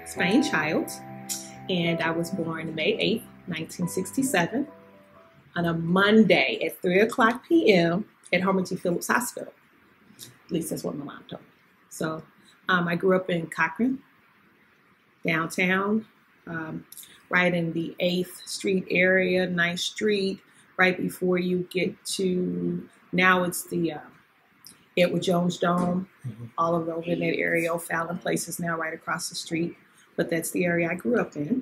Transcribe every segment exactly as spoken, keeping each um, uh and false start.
Spain child, and I was born May eighth, nineteen sixty-seven, on a Monday at three o'clock p m at Homer G. Phillips Hospital. At least that's what my mom told me. So um, I grew up in Cochran, downtown, um, right in the eighth Street area, ninth Street, right before you get to, now it's the uh, Edward Jones Dome, mm-hmm. all of those in that area. O'Fallon Place is now right across the street, but that's the area I grew up in.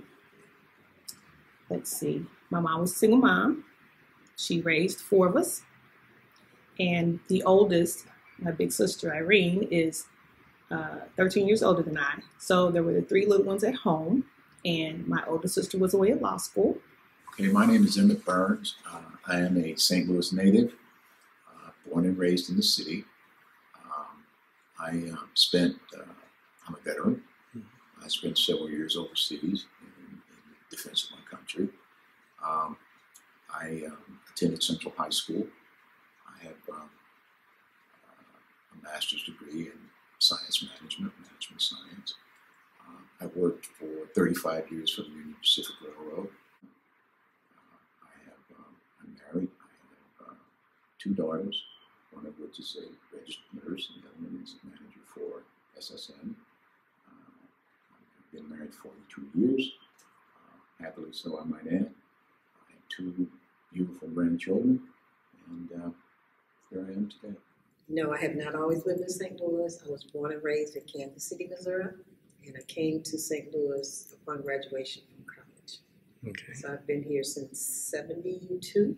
Let's see. My mom was a single mom. She raised four of us. And the oldest, my big sister Irene, is uh, thirteen years older than I. So there were the three little ones at home, and my older sister was away at law school. Okay, my name is Emmett Burns. Uh, I am a Saint Louis native, uh, born and raised in the city. Um, I uh, spent, uh, I'm a veteran. Mm-hmm. I spent several years overseas in, in the defense of my country. Um, I um, attended Central High School. I have um, uh, a master's degree in science management, management science. Uh, I worked for thirty-five years for the Union Pacific Railroad. Uh, I have, um, I'm married. I have uh, two daughters, one of which is a registered nurse, and the other one is a manager for S S N. Uh, I've been married forty-two years, uh, happily so, I might add. I have two beautiful grandchildren, and uh, here I am today. No, I have not always lived in Saint Louis. I was born and raised in Kansas City, Missouri, and I came to Saint Louis upon graduation from college. Okay. So I've been here since seventy-two,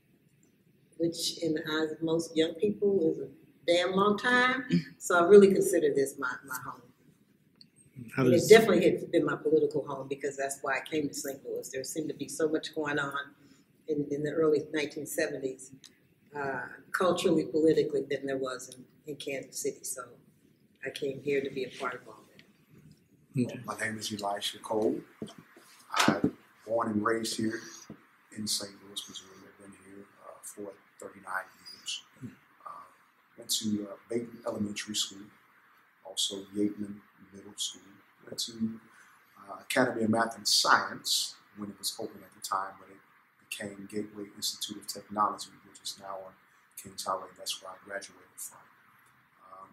which in the eyes of most young people is a damn long time. So I really consider this my, my home. How and does... it definitely has been my political home, because that's why I came to Saint Louis. There seemed to be so much going on in, in the early nineteen seventies. Uh, culturally, politically, than there was in, in Kansas City. So I came here to be a part of all that. Okay. My name is Elisha Cole. I'm born and raised here in Saint Louis, Missouri. I've been here uh, for thirty-nine years. Uh, went to uh, Bateman Elementary School, also Yateman Middle School. Went to uh, Academy of Math and Science when it was open at the time, but it became Gateway Institute of Technology, which is now on Kings Highway. That's where I graduated from. Um,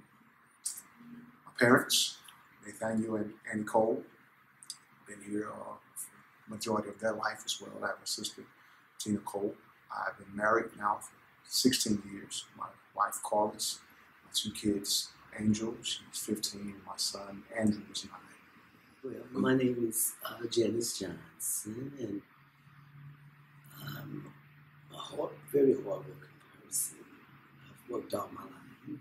my parents, Nathaniel and Annie Cole, been here uh, for the majority of their life as well. I have a sister, Tina Cole. I've been married now for sixteen years. My wife, Carlos, my two kids, Angel, she's fifteen, my son, Andrew, is nine. Well, my name is uh, Janice Johnson, and I'm a hard, very hard-working person. I've worked all my life.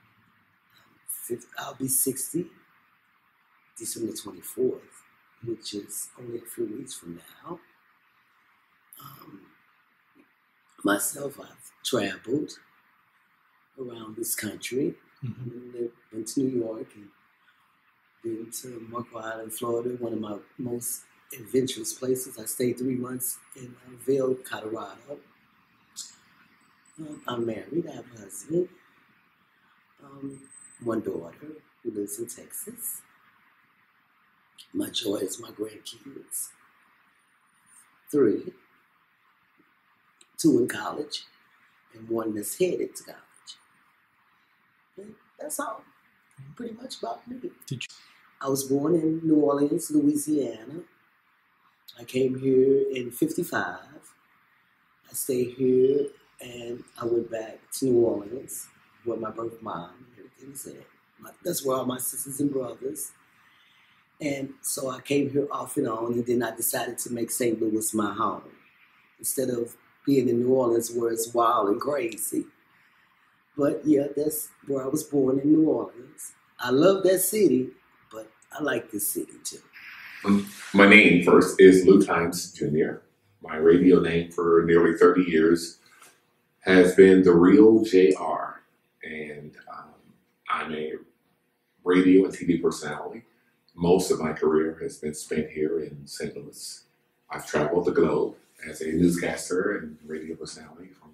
I'll be sixty December twenty-fourth, which is only a few weeks from now. Um, myself, I've traveled around this country. Mm-hmm. I went to New York and been to Marco Island, Florida, one of my most adventurous places. I stayed three months in uh, Vail, Colorado. Um, I'm married. I have a husband, um, one daughter who lives in Texas. My joy is my grandkids. Three, two in college, and one that's headed to college. And that's all. Pretty much about me. Did you? I was born in New Orleans, Louisiana. I came here in fifty-five. I stayed here, and I went back to New Orleans, where my birth mom and everything is at. That's where all my sisters and brothers. And so I came here off and on, and then I decided to make Saint Louis my home. Instead of being in New Orleans, where it's wild and crazy. But yeah, that's where I was born, in New Orleans. I love that city, but I like this city too. Um, my name first is Luke Hines Junior My radio name for nearly thirty years has been The Real J R. And um, I'm a radio and T V personality. Most of my career has been spent here in Saint Louis. I've traveled the globe as a newscaster and radio personality from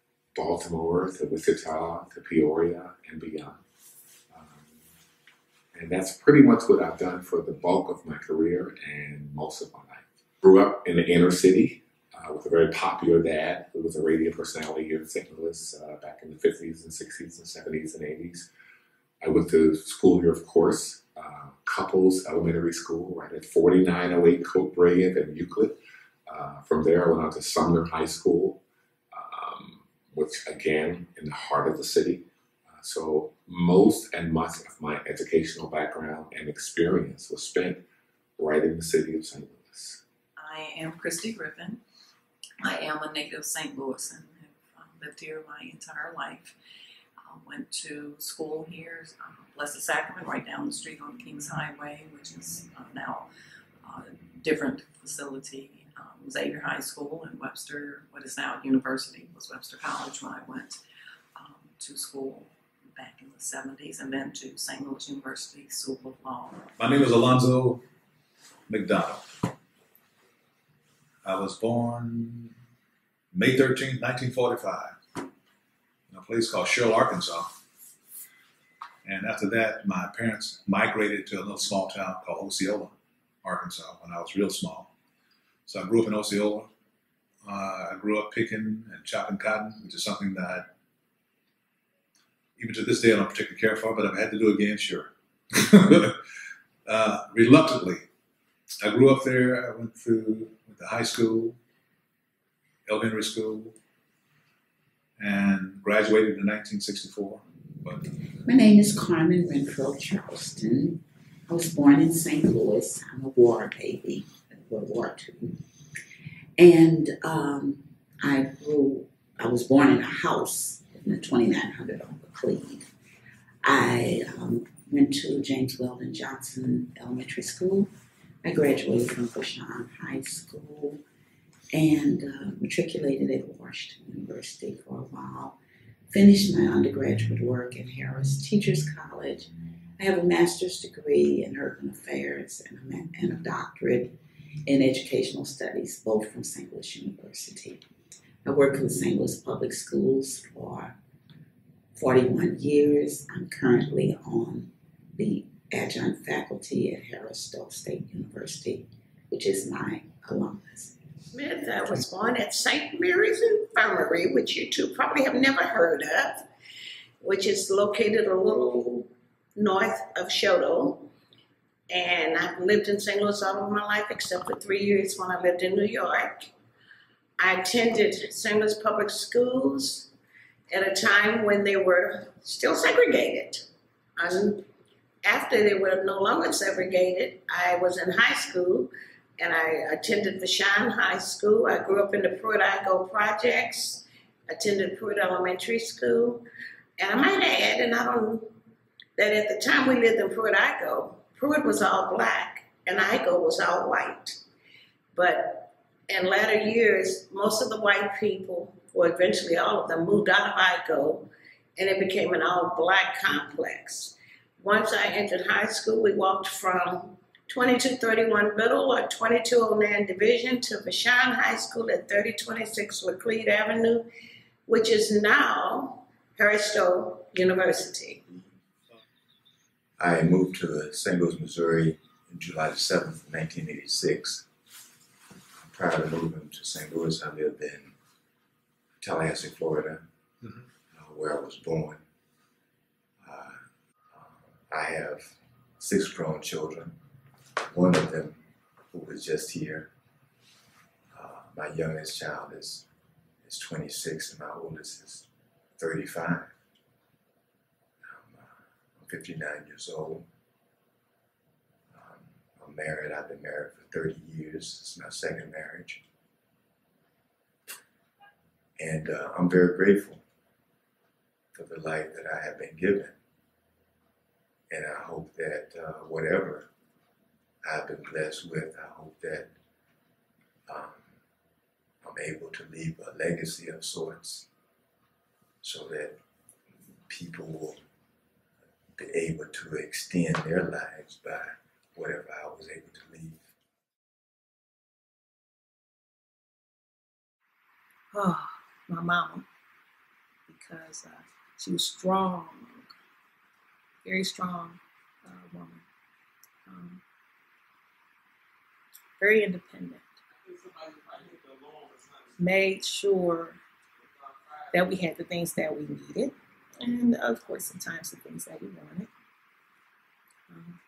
Baltimore to Wichita to Peoria and beyond. Um, And that's pretty much what I've done for the bulk of my career and most of my life. Grew up in the inner city uh, with a very popular dad who was a radio personality here in Saint Louis uh, back in the fifties and sixties and seventies and eighties. I went to school here, of course, uh, Couples Elementary School, right at forty-nine oh eight Cote Brilliant and Euclid. Uh, from there, I went on to Sumner High School, um, which again, in the heart of the city. Uh, so most and much of my educational background and experience was spent right in the city of Saint Louis. I am Christy Griffin. I am a native Saint Louis and have uh, lived here my entire life. I went to school here, uh, Blessed Sacrament, right down the street on Kings Highway, which is uh, now a different facility. Um, Xavier High School and Webster, what is now university, was Webster College when I went um, to school back in the seventies, and then to Saint Louis University School of Law. My name is Alonzo McDonald. I was born May thirteenth, nineteen forty-five, in a place called Sherrill, Arkansas. And after that, my parents migrated to a little small town called Osceola, Arkansas, when I was real small. So I grew up in Osceola. Uh, I grew up picking and chopping cotton, which is something that even to this day I don't particularly care for, but if I had to do it again, sure. uh, reluctantly. I grew up there. I went through went to high school, elementary school, and graduated in nineteen sixty-four. But my name is Carmen Renfro Charleston. I was born in Saint Louis. I'm a war baby, World War Two. And um, I grew, I was born in a house in the twenty-nine hundred on Cleve. I um, went to James Weldon Johnson Elementary School. I graduated from Ferguson High School and uh, matriculated at Washington University for a while. Finished my undergraduate work at Harris Teachers College. I have a master's degree in urban affairs and a, and a doctorate in educational studies, both from Saint Louis University. I worked in the Saint Louis Public Schools for forty-one years. I'm currently on the adjunct faculty at Harris Stowe State University, which is my alumnus. Smith, I was born at Saint Mary's Infirmary, which you two probably have never heard of, which is located a little north of Shoto. And I've lived in Saint Louis all of my life, except for three years when I lived in New York. I attended Saint Louis Public Schools at a time when they were still segregated. And after they were no longer segregated, I was in high school, and I attended Vashon High School. I grew up in the Pruitt-Igoe projects, attended Pruitt Elementary School. And I might add, and I don't, that at the time we lived in Pruitt-Igoe, Pruitt was all black, and Igoe was all white. But in latter years, most of the white people, or eventually all of them, moved out of Igoe, and it became an all-black complex. Once I entered high school, we walked from twenty-two thirty-one Middle or twenty-two oh nine Division to Vashon High School at thirty twenty-six Laclede Avenue, which is now Harris Stowe University. I moved to Saint Louis, Missouri on July the seventh, nineteen eighty-six. Prior to moving to Saint Louis, I lived in Tallahassee, Florida, mm-hmm. uh, where I was born. Uh, uh, I have six grown children. One of them who was just here. Uh, my youngest child is, is twenty-six and my oldest is thirty-five. fifty-nine years old. Um, I'm married. I've been married for thirty years. It's my second marriage. And uh, I'm very grateful for the life that I have been given. And I hope that uh, whatever I've been blessed with, I hope that um, I'm able to leave a legacy of sorts so that people will be able to extend their lives by whatever I was able to leave. Oh, my mama, because uh, she was strong, very strong, uh, woman. Um, very independent. Made sure that we had the things that we needed, and of course, sometimes the things that we wanted. Um,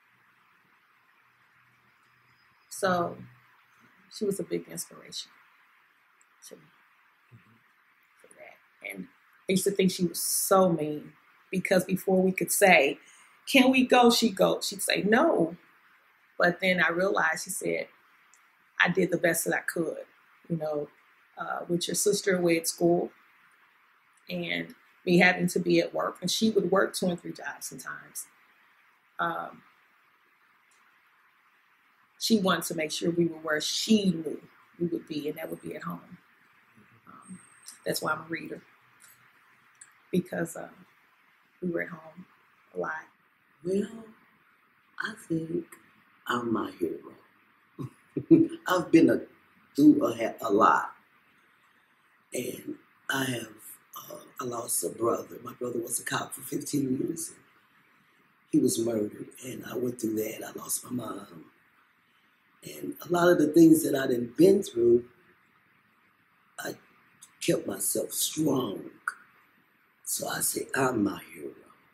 so she was a big inspiration to me for that. And I used to think she was so mean because before we could say, "Can we go?" she'd go. She'd say no. But then I realized, she said, I did the best that I could, you know, uh, with your sister away at school and me having to be at work. And she would work two and three jobs sometimes. Um, she wanted to make sure we were where she knew we would be, and that would be at home. Um, that's why I'm a reader, because uh, we were at home a lot. Well, I think I'm my hero. I've been a, through a, a lot, and I have uh, I lost a brother. My brother was a cop for fifteen years. And he was murdered, and I went through that. I lost my mom, and a lot of the things that I done been through, I kept myself strong. So I say I'm my hero.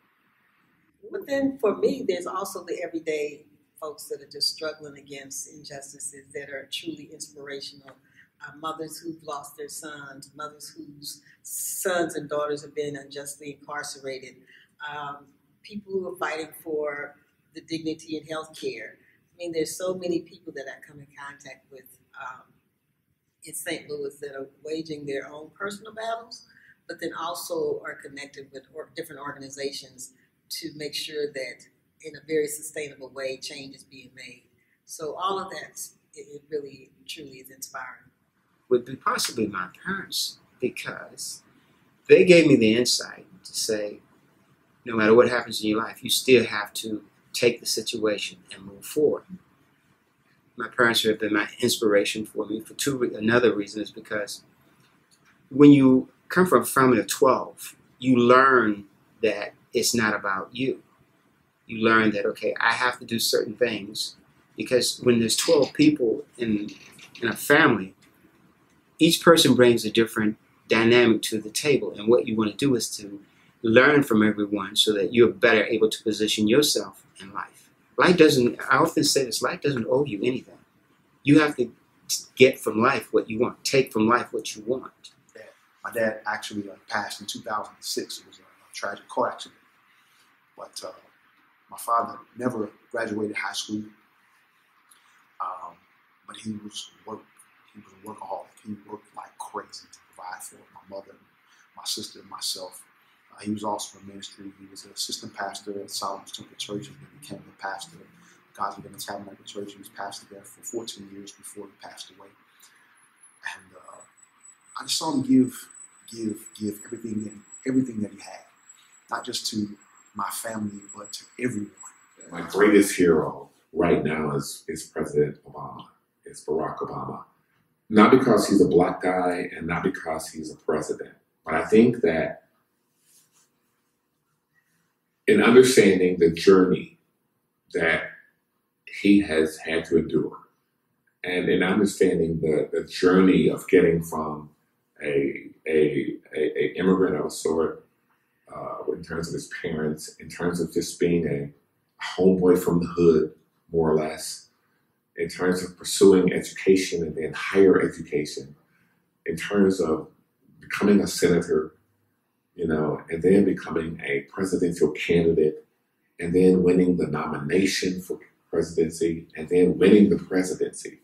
But then for me, there's also the everyday folks that are just struggling against injustices that are truly inspirational. Uh, mothers who've lost their sons, mothers whose sons and daughters have been unjustly incarcerated, um, people who are fighting for the dignity in health care. I mean, there's so many people that I come in contact with um, in Saint Louis that are waging their own personal battles, but then also are connected with or different organizations to make sure that in a very sustainable way, change is being made. So all of that, it, it really, truly is inspiring. Would be possibly my parents, because they gave me the insight to say, no matter what happens in your life, you still have to take the situation and move forward. My parents have been my inspiration for me for two. Another reason is because when you come from a family of twelve, you learn that it's not about you. You learn that, okay, I have to do certain things, because when there's twelve people in, in a family, each person brings a different dynamic to the table. And what you want to do is to learn from everyone so that you're better able to position yourself in life. Life doesn't, I often say this, life doesn't owe you anything. You have to get from life what you want, take from life what you want. My dad actually uh, passed in two thousand six. It was a, a tragic car accident. But uh, my father never graduated high school, um, but he was work. He was a workaholic. He worked like crazy to provide for my mother, my sister, and myself. Uh, he was also in ministry. He was an assistant pastor at Solomon's Temple Church, and then became the pastor of God's Living Tabernacle Church. He was pastor there for fourteen years before he passed away. And uh, I just saw him give, give, give everything that everything that he had, not just to my family, but to everyone. My greatest hero right now is, is President Obama, is Barack Obama. Not because he's a black guy and not because he's a president, but I think that in understanding the journey that he has had to endure, and in understanding the, the journey of getting from a, a, a, a immigrant of a sort, Uh, in terms of his parents, in terms of just being a homeboy from the hood, more or less, in terms of pursuing education and then higher education, in terms of becoming a senator, you know, and then becoming a presidential candidate, and then winning the nomination for presidency, and then winning the presidency.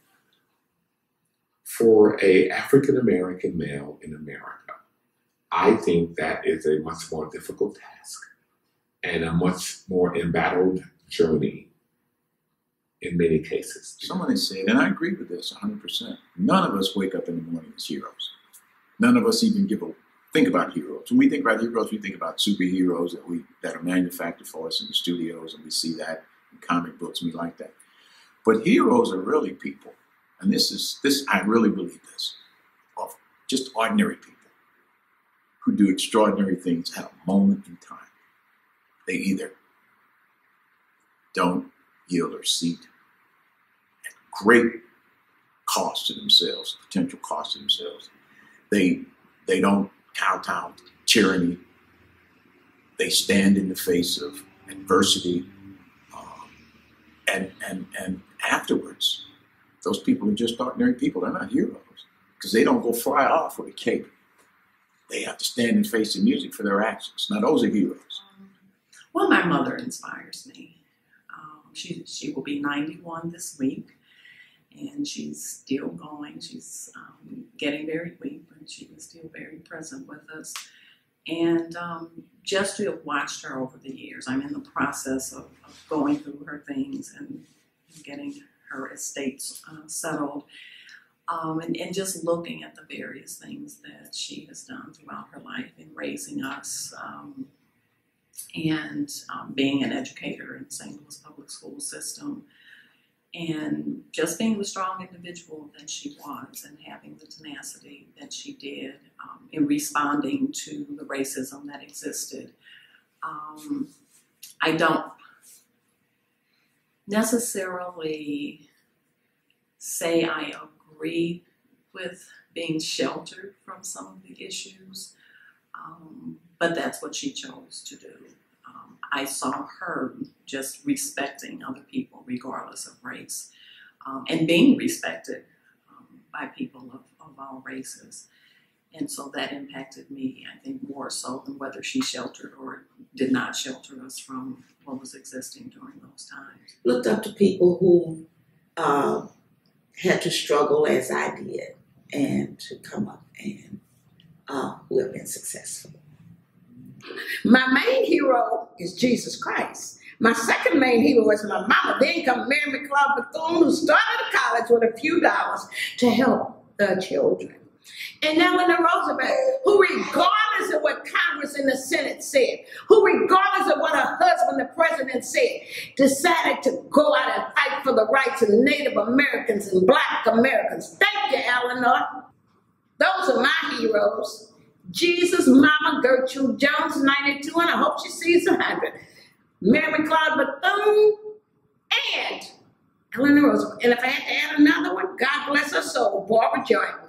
For a African-American male in America, I think that is a much more difficult task and a much more embattled journey in many cases. Someone has said, and I agree with this one hundred percent, none of us wake up in the morning as heroes. None of us even give a think about heroes. When we think about heroes, we think about superheroes that we that are manufactured for us in the studios, and we see that in comic books, and we like that. But heroes are really people, and this is this I really believe this, of just ordinary people who do extraordinary things at a moment in time. They either don't yield their seat at great cost to themselves, potential cost to themselves. They they don't kowtow to tyranny. They stand in the face of adversity, um, and and and afterwards, those people are just ordinary people. They're not heroes because they don't go fly off with a cape. They have to stand and face the music for their actions. Now, those are heroes. Well, my mother inspires me. Um, she she will be ninety-one this week, and she's still going. She's um, getting very weak, but she is still very present with us. And um, just to have watched her over the years, I'm in the process of, of going through her things and getting her estates uh, settled. Um, and, and just looking at the various things that she has done throughout her life in raising us, um, and um, being an educator in the Saint Louis public school system, and just being the strong individual that she was and having the tenacity that she did um, in responding to the racism that existed. Um, I don't necessarily say I agree with being sheltered from some of the issues, um, but that's what she chose to do. Um, I saw her just respecting other people regardless of race, um, and being respected um, by people of, of all races. And so that impacted me, I think, more so than whether she sheltered or did not shelter us from what was existing during those times. Looked up to people who uh, had to struggle as I did and to come up and uh, who have been successful. My main hero is Jesus Christ. My second main hero is my mama. Then come Mary McLeod Bethune, who started a college with a few dollars to help the children. And Eleanor Roosevelt, who regardless of what Congress and the Senate said, who regardless of what her husband, the president, said, decided to go out and fight for the rights of Native Americans and Black Americans. Thank you, Eleanor. Those are my heroes. Jesus, Mama Gertrude Jones, ninety-two, and I hope she sees one hundred. Mary McLeod Bethune, and Eleanor Roosevelt. And if I had to add another one, God bless her soul, Barbara Jordan.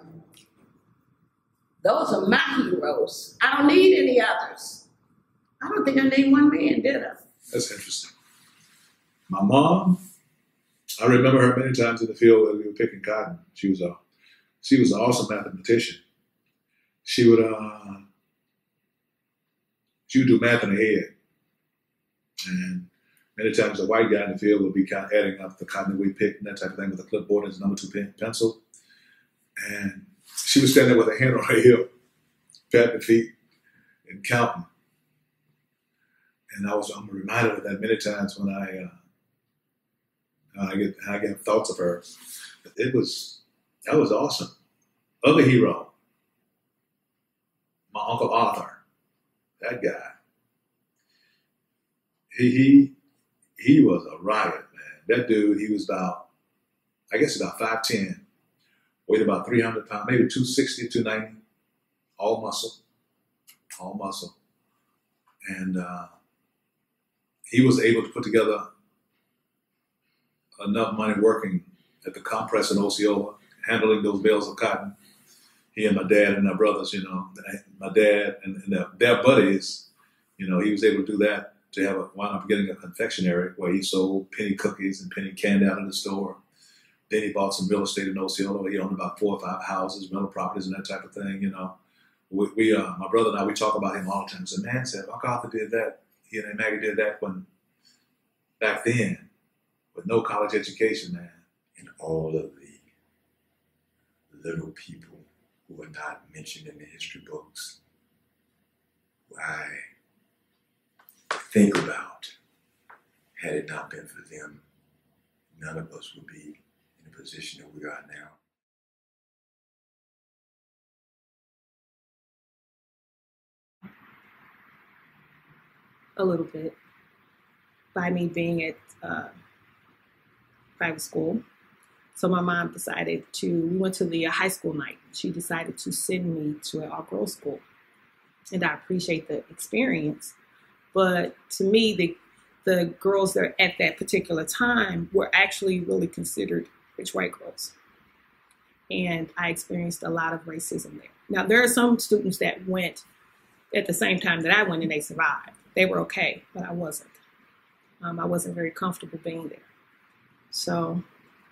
Those are my heroes. I don't need any others. I don't think I named one man, did I? That's interesting. My mom, I remember her many times in the field as we were picking cotton. She was a, she was an awesome mathematician. She would, uh, she would do math in her head. And many times a white guy in the field would be kind of adding up the cotton that we picked and that type of thing with a clipboard and his number two pen, pencil. And she was standing there with her hand on her hip, patting her feet, and counting. And I was, I'm reminded of that many times when I, uh, I get, I get thoughts of her. It was, that was awesome. Other hero, my Uncle Arthur, that guy. He, he, he was a riot, man. That dude, he was about, I guess about five ten. Weighed about three hundred pounds, maybe two sixty, two ninety, all muscle, all muscle. And uh, he was able to put together enough money working at the compress in Osceola, handling those bales of cotton. He and my dad and my brothers, you know, my dad and, and their, their buddies, you know, he was able to do that to have a, wound up getting a confectionery where he sold penny cookies and penny candy out in the store. Then he bought some real estate in Osceola. He owned about four or five houses, rental properties, and that type of thing. You know, we, we uh, my brother and I, we talk about him all the time. So, man, said, Uncle Arthur did that. He and Maggie did that when back then, with no college education, man. And all of the little people who are not mentioned in the history books, who I think about, had it not been for them, none of us would be in the position that we are now. A little bit. By me being at uh, private school. So my mom decided to, we went to the high school night. She decided to send me to an all-girls school. And I appreciate the experience. But to me, the the girls that at that particular time were actually really considered rich white girls. And I experienced a lot of racism there. Now, there are some students that went at the same time that I went and they survived. They were okay, but I wasn't. Um, I wasn't very comfortable being there. So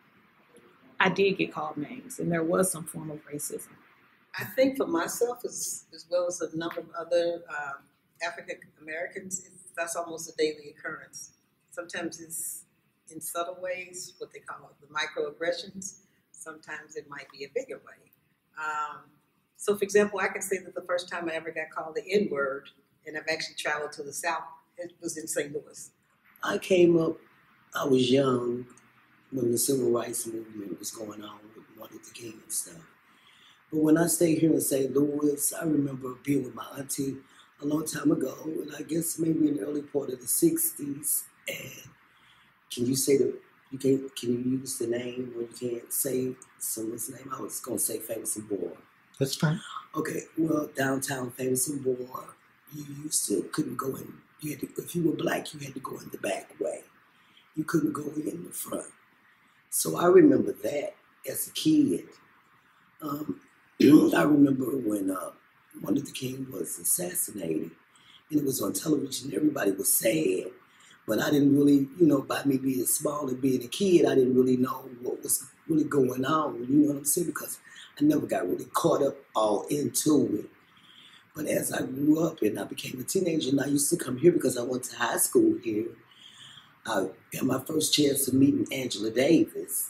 I did get called names, and there was some form of racism. I think for myself, as, as well as a number of other um, African Americans, it's, that's almost a daily occurrence. Sometimes it's in subtle ways, what they call the microaggressions. Sometimes it might be a bigger way. Um, so, for example, I can say that the first time I ever got called the N-word, and I've actually traveled to the South, it was in Saint Louis. I came up, I was young when the civil rights movement was going on with Martin Luther King and stuff. But when I stayed here in Saint Louis, I remember being with my auntie a long time ago, and I guess maybe in the early part of the sixties. And can you say the, you can can you use the name when you can't say someone's name? I was going to say Famous and Boer. That's fine. Okay, well, downtown Famous and Boer, you used to, couldn't go in, you had to, if you were black, you had to go in the back way. You couldn't go in the front. So I remember that as a kid. Um, I remember when uh, Martin Luther King was assassinated, and it was on television. Everybody was sad, but I didn't really, you know, by me being small and being a kid, I didn't really know what was really going on. You know what I'm saying? Because I never got really caught up all into it. But as I grew up and I became a teenager, and I used to come here because I went to high school here, I got my first chance of meeting Angela Davis.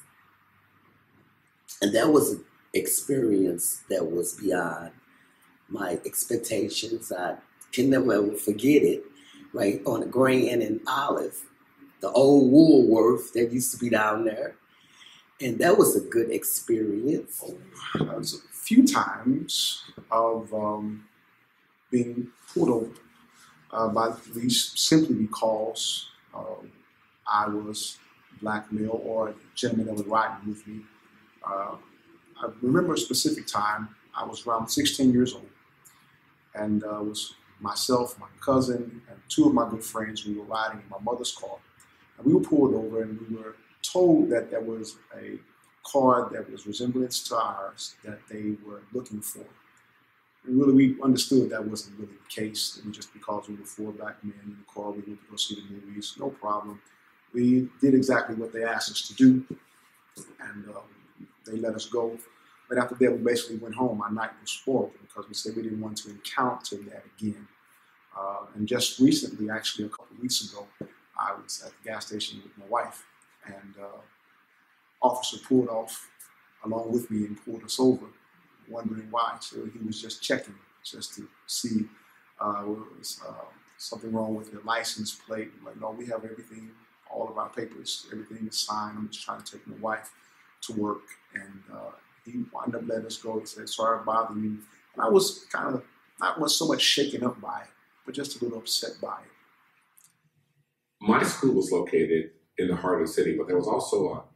And that was an experience that was beyond my expectations. I can never ever forget it, right? On the Grand and Olive, the old Woolworth that used to be down there. And that was a good experience. Oh, there was a few times of um, being pulled over uh, by the police simply because um, I was black male or a gentleman that was riding with me. Uh, I remember a specific time. I was around sixteen years old, and uh, it was myself, my cousin, and two of my good friends. We were riding in my mother's car, and we were pulled over, and we were told that there was a car that was resemblance to ours that they were looking for. And really, we understood that wasn't really the case. It was just because we were four black men in the car. We went to go see the movies, no problem. We did exactly what they asked us to do, and uh, they let us go. But after that, we basically went home. Our night was spoiled because we said we didn't want to encounter that again. Uh, and just recently, actually a couple of weeks ago, I was at the gas station with my wife, and uh, officer pulled off along with me and pulled us over, wondering why. So he was just checking, just to see uh, was uh, something wrong with the license plate. I'm like, no, we have everything, all of our papers, everything is signed. I'm just trying to take my wife to work, and uh, he wound up letting us go. He said, sorry to bother you. And I was kind of not was so much shaken up by it, but just a little upset by it. My school was located in the heart of the city, but there was also a,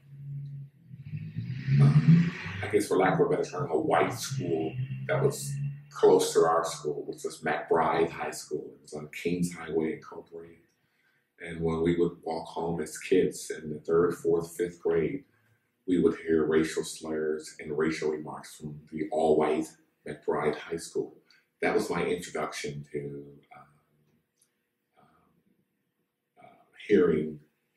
uh, I guess for lack of a better term, a white school that was close to our school, which was McBride High School. It was on Kings Highway in Copeland. And when we would walk home as kids in the third, fourth, fifth grade, we would hear racial slurs and racial remarks from the all-white McBride High School. That was my introduction to um, um, uh, hearing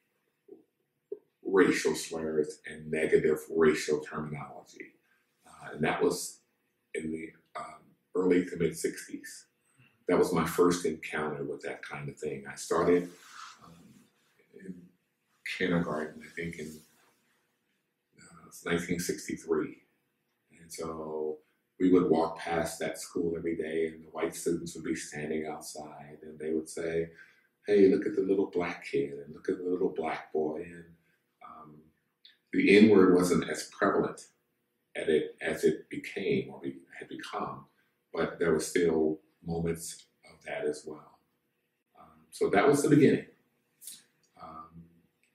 racial slurs and negative racial terminology. Uh, and that was in the um, early to mid-sixties. That was my first encounter with that kind of thing. I started um, in kindergarten, I think, in nineteen sixty-three. And so we would walk past that school every day, and the white students would be standing outside, and they would say, hey, look at the little black kid, and look at the little black boy. And um, the N-word wasn't as prevalent at it as it became or be, had become, but there were still moments of that as well. Um, so that was the beginning. Um,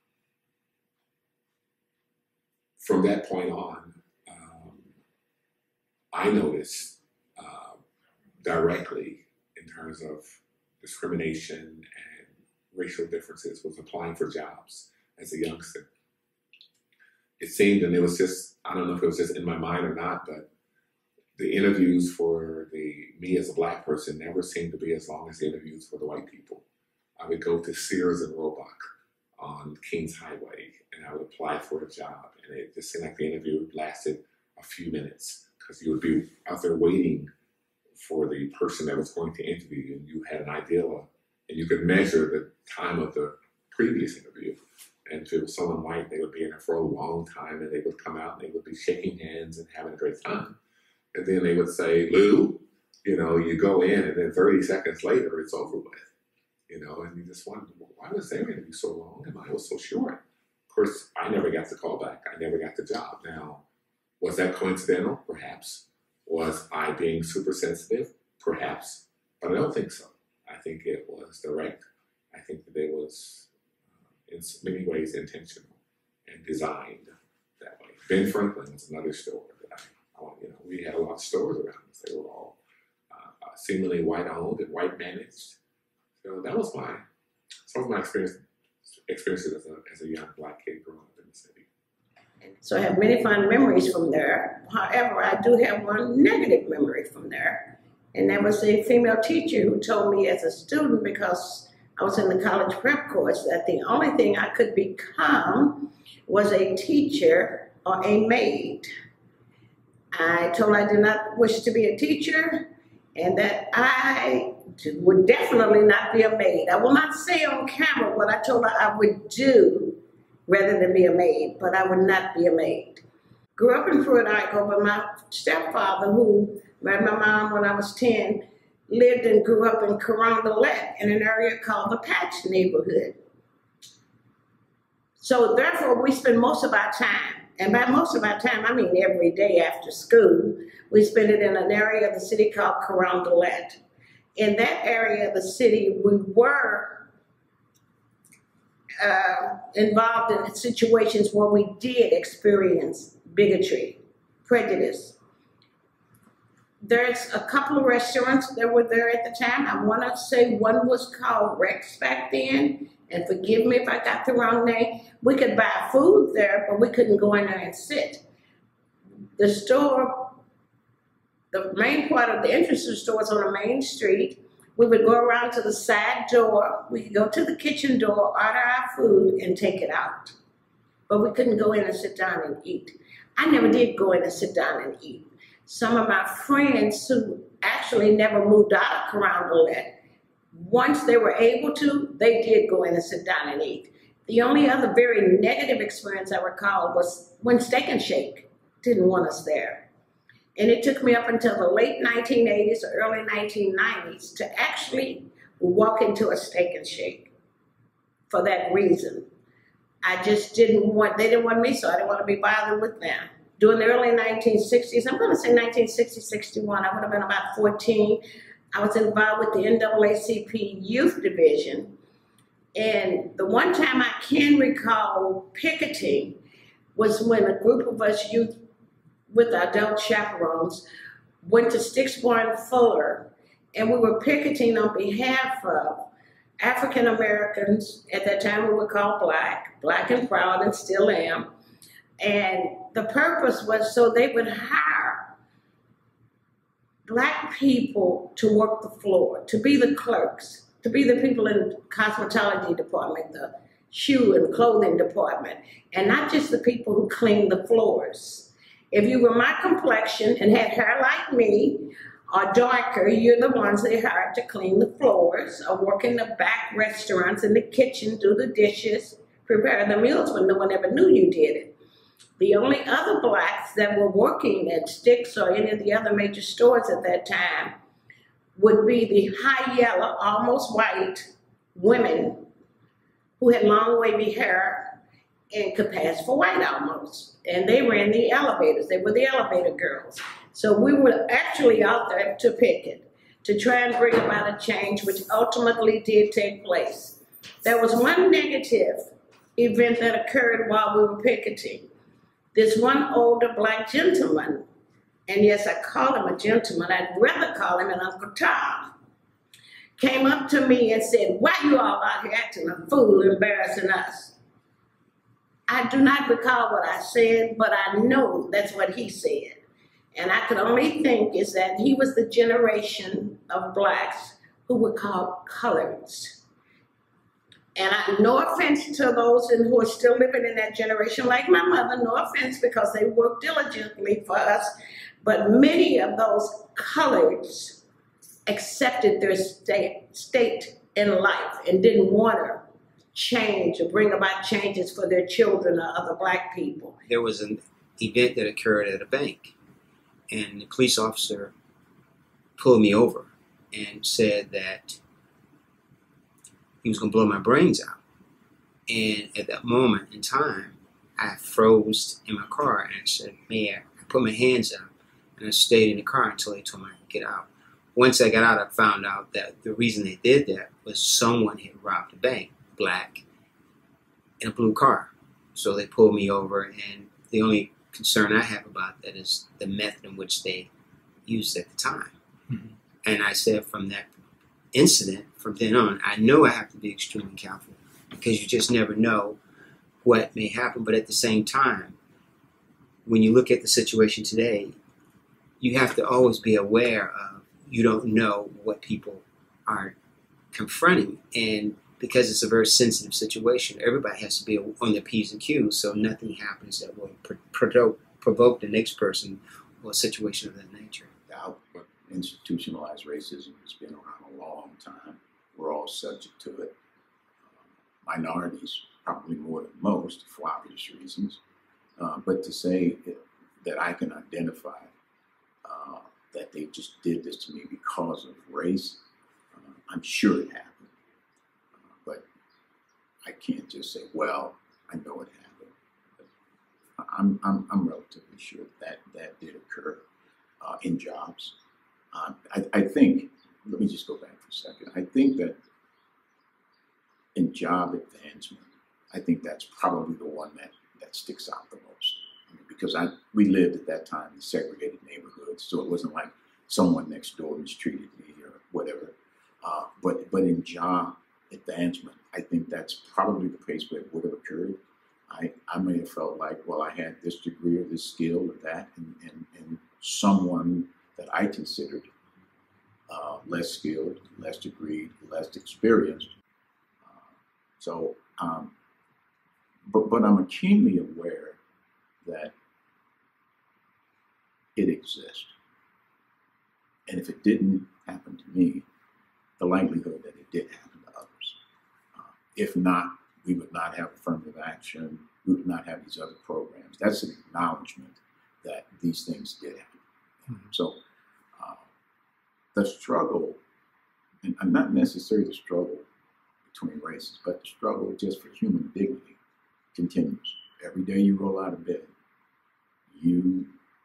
From that point on, um, I noticed uh, directly in terms of discrimination and racial differences was applying for jobs as a youngster. It seemed, and it was just, I don't know if it was just in my mind or not, but the interviews for the me as a black person never seemed to be as long as the interviews for the white people. I would go to Sears and Roebuck on Kings Highway, and I would apply for a job, and it just seemed like the interview lasted a few minutes because you would be out there waiting for the person that was going to interview you, and you had an idea of, and you could measure the time of the previous interview. And if it was someone white, they would be in there for a long time, and they would come out and they would be shaking hands and having a great time. And then they would say, Lou, you know, you go in, and then thirty seconds later, it's over with. You know, and you just wonder, well, why was their interview so long and mine was so short? Of course, I never got the call back. I never got the job. Now, was that coincidental? Perhaps. Was I being super sensitive? Perhaps. But I don't think so. I think it was direct. I think that it was, uh, in many ways, intentional and designed that way. Ben Franklin was another store that I, I you know, we had a lot of stores around us. They were all uh, uh, seemingly white-owned and white-managed. So that was my, some of my experience, experiences as a, as a young black kid growing up in the city. So I have many fond memories from there. However, I do have one negative memory from there. And that was a female teacher who told me as a student, because I was in the college prep course, that the only thing I could become was a teacher or a maid. I told her I did not wish to be a teacher and that I would definitely not be a maid. I will not say on camera what I told her I would do rather than be a maid, but I would not be a maid. Grew up in Puerto Rico, but my stepfather, who married my mom when I was ten, lived and grew up in Carondelet in an area called the Patch neighborhood. So therefore, we spend most of our time, and by most of our time, I mean every day after school, we spend it in an area of the city called Carondelet. In that area of the city, we were uh, involved in situations where we did experience bigotry, prejudice. There's a couple of restaurants that were there at the time. I want to say one was called Rex back then, and forgive me if I got the wrong name. We could buy food there, but we couldn't go in there and sit. The store, the main part of the entrance to the store was on the main street. We would go around to the side door. We could go to the kitchen door, order our food, and take it out. But we couldn't go in and sit down and eat. I never did go in and sit down and eat. Some of my friends who actually never moved out of Carondelet, once they were able to, they did go in and sit down and eat. The only other very negative experience I recall was when Steak and Shake didn't want us there. And it took me up until the late nineteen eighties or early nineteen nineties to actually walk into a Steak and Shake for that reason. I just didn't want, they didn't want me, so I didn't want to be bothered with them. During the early nineteen sixties, I'm going to say nineteen sixty, sixty-one, I would have been about fourteen. I was involved with the N double A C P Youth Division. And the one time I can recall picketing was when a group of us youth with adult chaperones went to Stixborn Fuller, and we were picketing on behalf of African Americans. At that time we were called black, black and proud, and still am. And the purpose was so they would hire black people to work the floor, to be the clerks, to be the people in the cosmetology department, the shoe and clothing department, and not just the people who clean the floors. If you were my complexion and had hair like me, or darker, you're the ones they hired to clean the floors, or work in the back restaurants, in the kitchen, do the dishes, prepare the meals when no one ever knew you did it. The only other blacks that were working at Sticks or any of the other major stores at that time would be the high yellow, almost white women who had long wavy hair and could pass for white almost. And they ran the elevators. They were the elevator girls. So we were actually out there to picket, to try and bring about a change, which ultimately did take place. There was one negative event that occurred while we were picketing. This one older black gentleman, and yes, I call him a gentleman, I'd rather call him an Uncle Tom, came up to me and said, "Why you all out here acting a fool, embarrassing us?" I do not recall what I said, but I know that's what he said. And I could only think is that he was the generation of blacks who were called coloreds. And I, no offense to those in, who are still living in that generation, like my mother, no offense, because they worked diligently for us, but many of those coloreds accepted their state, state in life and didn't want to change or bring about changes for their children or other black people. There was an event that occurred at a bank, and the police officer pulled me over and said that he was going to blow my brains out. And at that moment in time, I froze in my car and I said, "Mayor," I put my hands up and I stayed in the car until they told me to get out. Once I got out, I found out that the reason they did that was someone had robbed a bank, black, in a blue car. So they pulled me over, and the only concern I have about that is the method in which they used at the time. Mm-hmm. And I said from that incident, from then on, I know I have to be extremely careful because you just never know what may happen. But at the same time, when you look at the situation today, you have to always be aware of you don't know what people are confronting. And because it's a very sensitive situation, everybody has to be on their P's and Q's so nothing happens that will provoke, provoke the next person or a situation of that nature. Now, institutionalized racism has been around a long time. We're all subject to it. Uh, minorities, probably more than most, for obvious reasons. Uh, but to say that I can identify uh, that they just did this to me because of race, uh, I'm sure it happened. Uh, but I can't just say, well, I know it happened. But I'm, I'm, I'm relatively sure that that did occur uh, in jobs. Um, I, I think, let me just go back for a second. I think that in job advancement, I think that's probably the one that, that sticks out the most. I mean, because I we lived at that time in segregated neighborhoods, so it wasn't like someone next door mistreated me or whatever. Uh, but but in job advancement, I think that's probably the place where it would have occurred. I, I may have felt like, well, I had this degree or this skill or that, and, and, and someone that I considered uh, less skilled, less degreed, less experienced. Uh, so, um, but but I'm keenly aware that it exists. And if it didn't happen to me, the likelihood that it did happen to others. Uh, if not, we would not have affirmative action. We would not have these other programs. That's an acknowledgement that these things did happen. Mm-hmm. So uh, the struggle, and not necessarily the struggle between races, but the struggle just for human dignity continues. Every day you roll out of bed, you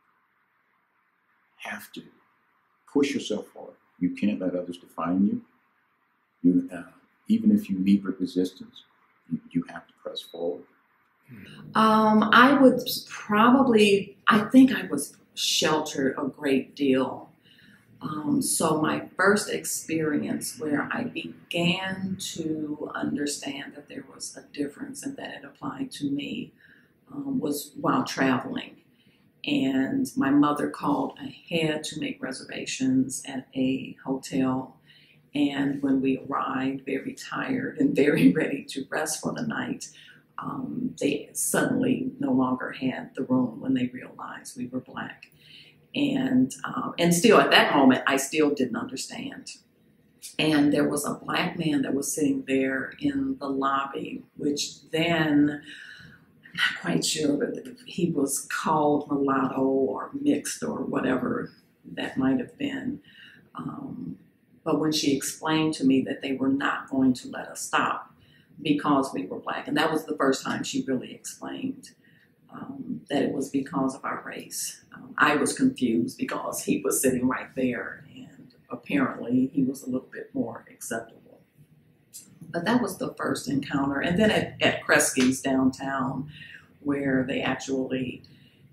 have to push yourself forward. You can't let others define you. You, uh, even if you meet with resistance, you, you have to press forward. Um, I would probably, I think I was sheltered a great deal. Um, so my first experience where I began to understand that there was a difference and that it applied to me um, was while traveling. And my mother called ahead to make reservations at a hotel. And when we arrived, very tired and very ready to rest for the night, um, they suddenly no longer had the room when they realized we were Black. And um, and still at that moment, I still didn't understand. And there was a Black man that was sitting there in the lobby, which then, I'm not quite sure, but he was called mulatto or mixed or whatever that might have been. Um, but when she explained to me that they were not going to let us stop because we were Black, and that was the first time she really explained um, that it was because of our race. Um, I was confused because he was sitting right there, and apparently he was a little bit more acceptable. But that was the first encounter. And then at, at Kresge's downtown, where they actually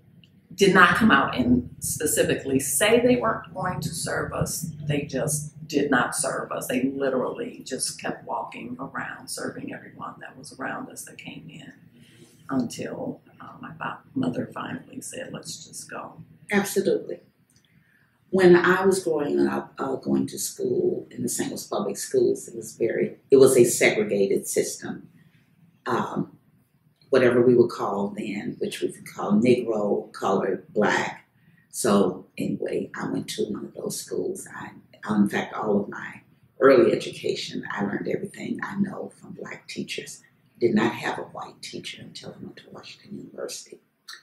did not come out and specifically say they weren't going to serve us. They just did not serve us. They literally just kept walking around, serving everyone that was around us that came in until uh, my mother finally said, let's just go. Absolutely. When I was growing up, uh, going to school in the Saint Louis Public Schools, it was very, it was a segregated system. Um, whatever we would call then, which we would call Negro, colored, black. So anyway, I went to one of those schools. I, in fact, all of my early education, I learned everything I know from black teachers. Did not have a white teacher until I went to Washington University.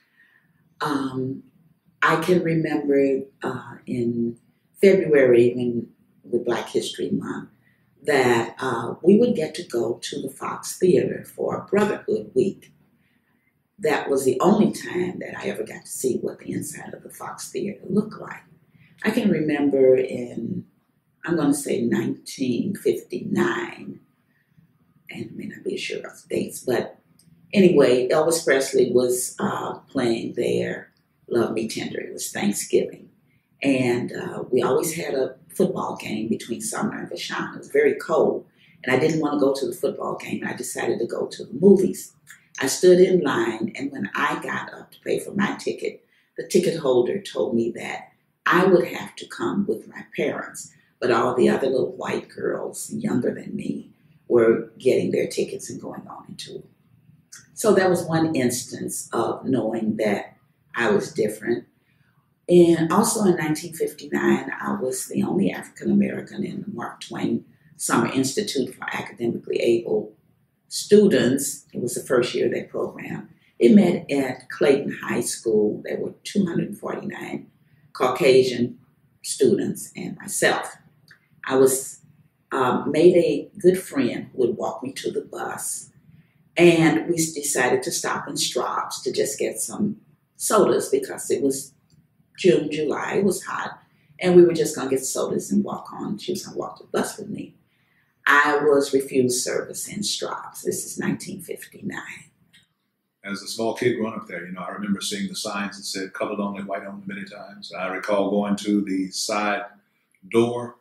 Um, I can remember uh, in February, when with Black History Month, that uh, we would get to go to the Fox Theater for Brotherhood Week. That was the only time that I ever got to see what the inside of the Fox Theater looked like. I can remember in, I'm going to say nineteen fifty-nine, and I may not be sure of the dates, but anyway, Elvis Presley was uh, playing there, Love Me Tender. It was Thanksgiving. And uh, we always had a football game between Sumner and Vashon. It was very cold, and I didn't want to go to the football game. I decided to go to the movies. I stood in line, and when I got up to pay for my ticket, the ticket holder told me that I would have to come with my parents, but all the other little white girls, younger than me, were getting their tickets and going on into it. So that was one instance of knowing that I was different. And also in nineteen fifty-nine, I was the only African American in the Mark Twain Summer Institute for Academically Able Students. It was the first year of that program. It met at Clayton High School. There were two hundred forty-nine Caucasian students and myself. I was um, made a good friend who would walk me to the bus, and we decided to stop in Straub's to just get some sodas because it was June, July, it was hot, and we were just going to get sodas and walk on. She was going to walk to the bus with me. I was refused service in Straub's. This is nineteen fifty-nine. As a small kid growing up there, you know, I remember seeing the signs that said colored only, white only many times. I recall going to the side door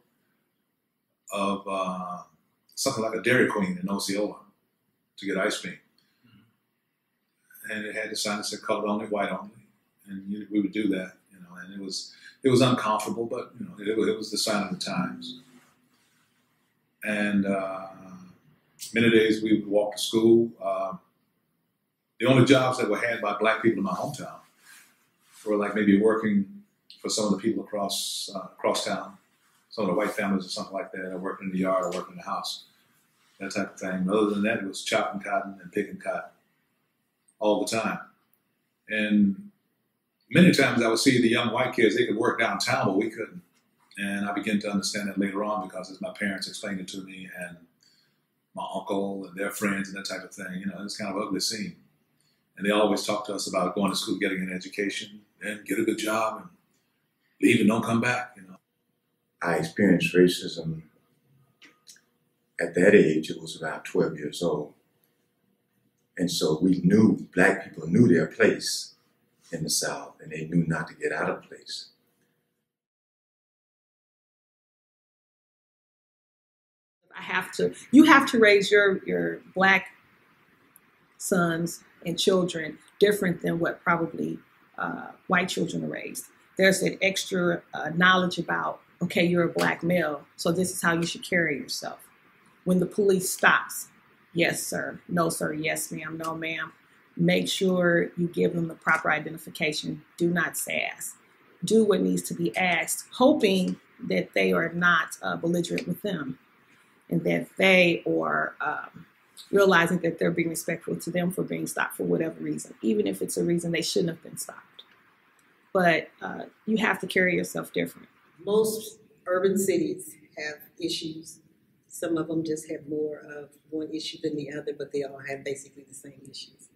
of uh, something like a Dairy Queen in Osceola to get ice cream. And it had the sign that said colored only, white only. And you, we would do that, you know, and it was it was uncomfortable, but, you know, it, it was the sign of the times. And uh, many days we would walk to school. Uh, the only jobs that were had by black people in my hometown were like maybe working for some of the people across uh, across town, some of the white families or something like that, or working in the yard or working in the house, that type of thing. But other than that, it was chopping cotton and picking cotton all the time. And many times I would see the young white kids, they could work downtown, but we couldn't. And I began to understand that later on because as my parents explained it to me and my uncle and their friends and that type of thing, you know, it's kind of an ugly scene. And they always talk to us about going to school, getting an education, and get a good job, and leave and don't come back, you know. I experienced racism at that age. It was about twelve years old. And so we knew, black people knew their place in the South, and they knew not to get out of place. I have to, you have to raise your, your black sons and children different than what probably uh, white children are raised. There's that extra uh, knowledge about, okay, you're a black male, so this is how you should carry yourself. When the police stops, yes, sir, no, sir, yes, ma'am, no, ma'am. Make sure you give them the proper identification. Do not sass. Do what needs to be asked, hoping that they are not uh, belligerent with them and that they are um, realizing that they're being respectful to them for being stopped for whatever reason, even if it's a reason they shouldn't have been stopped. But uh, you have to carry yourself different. Most urban cities have issues. Some of them just have more of one issue than the other, but they all have basically the same issues.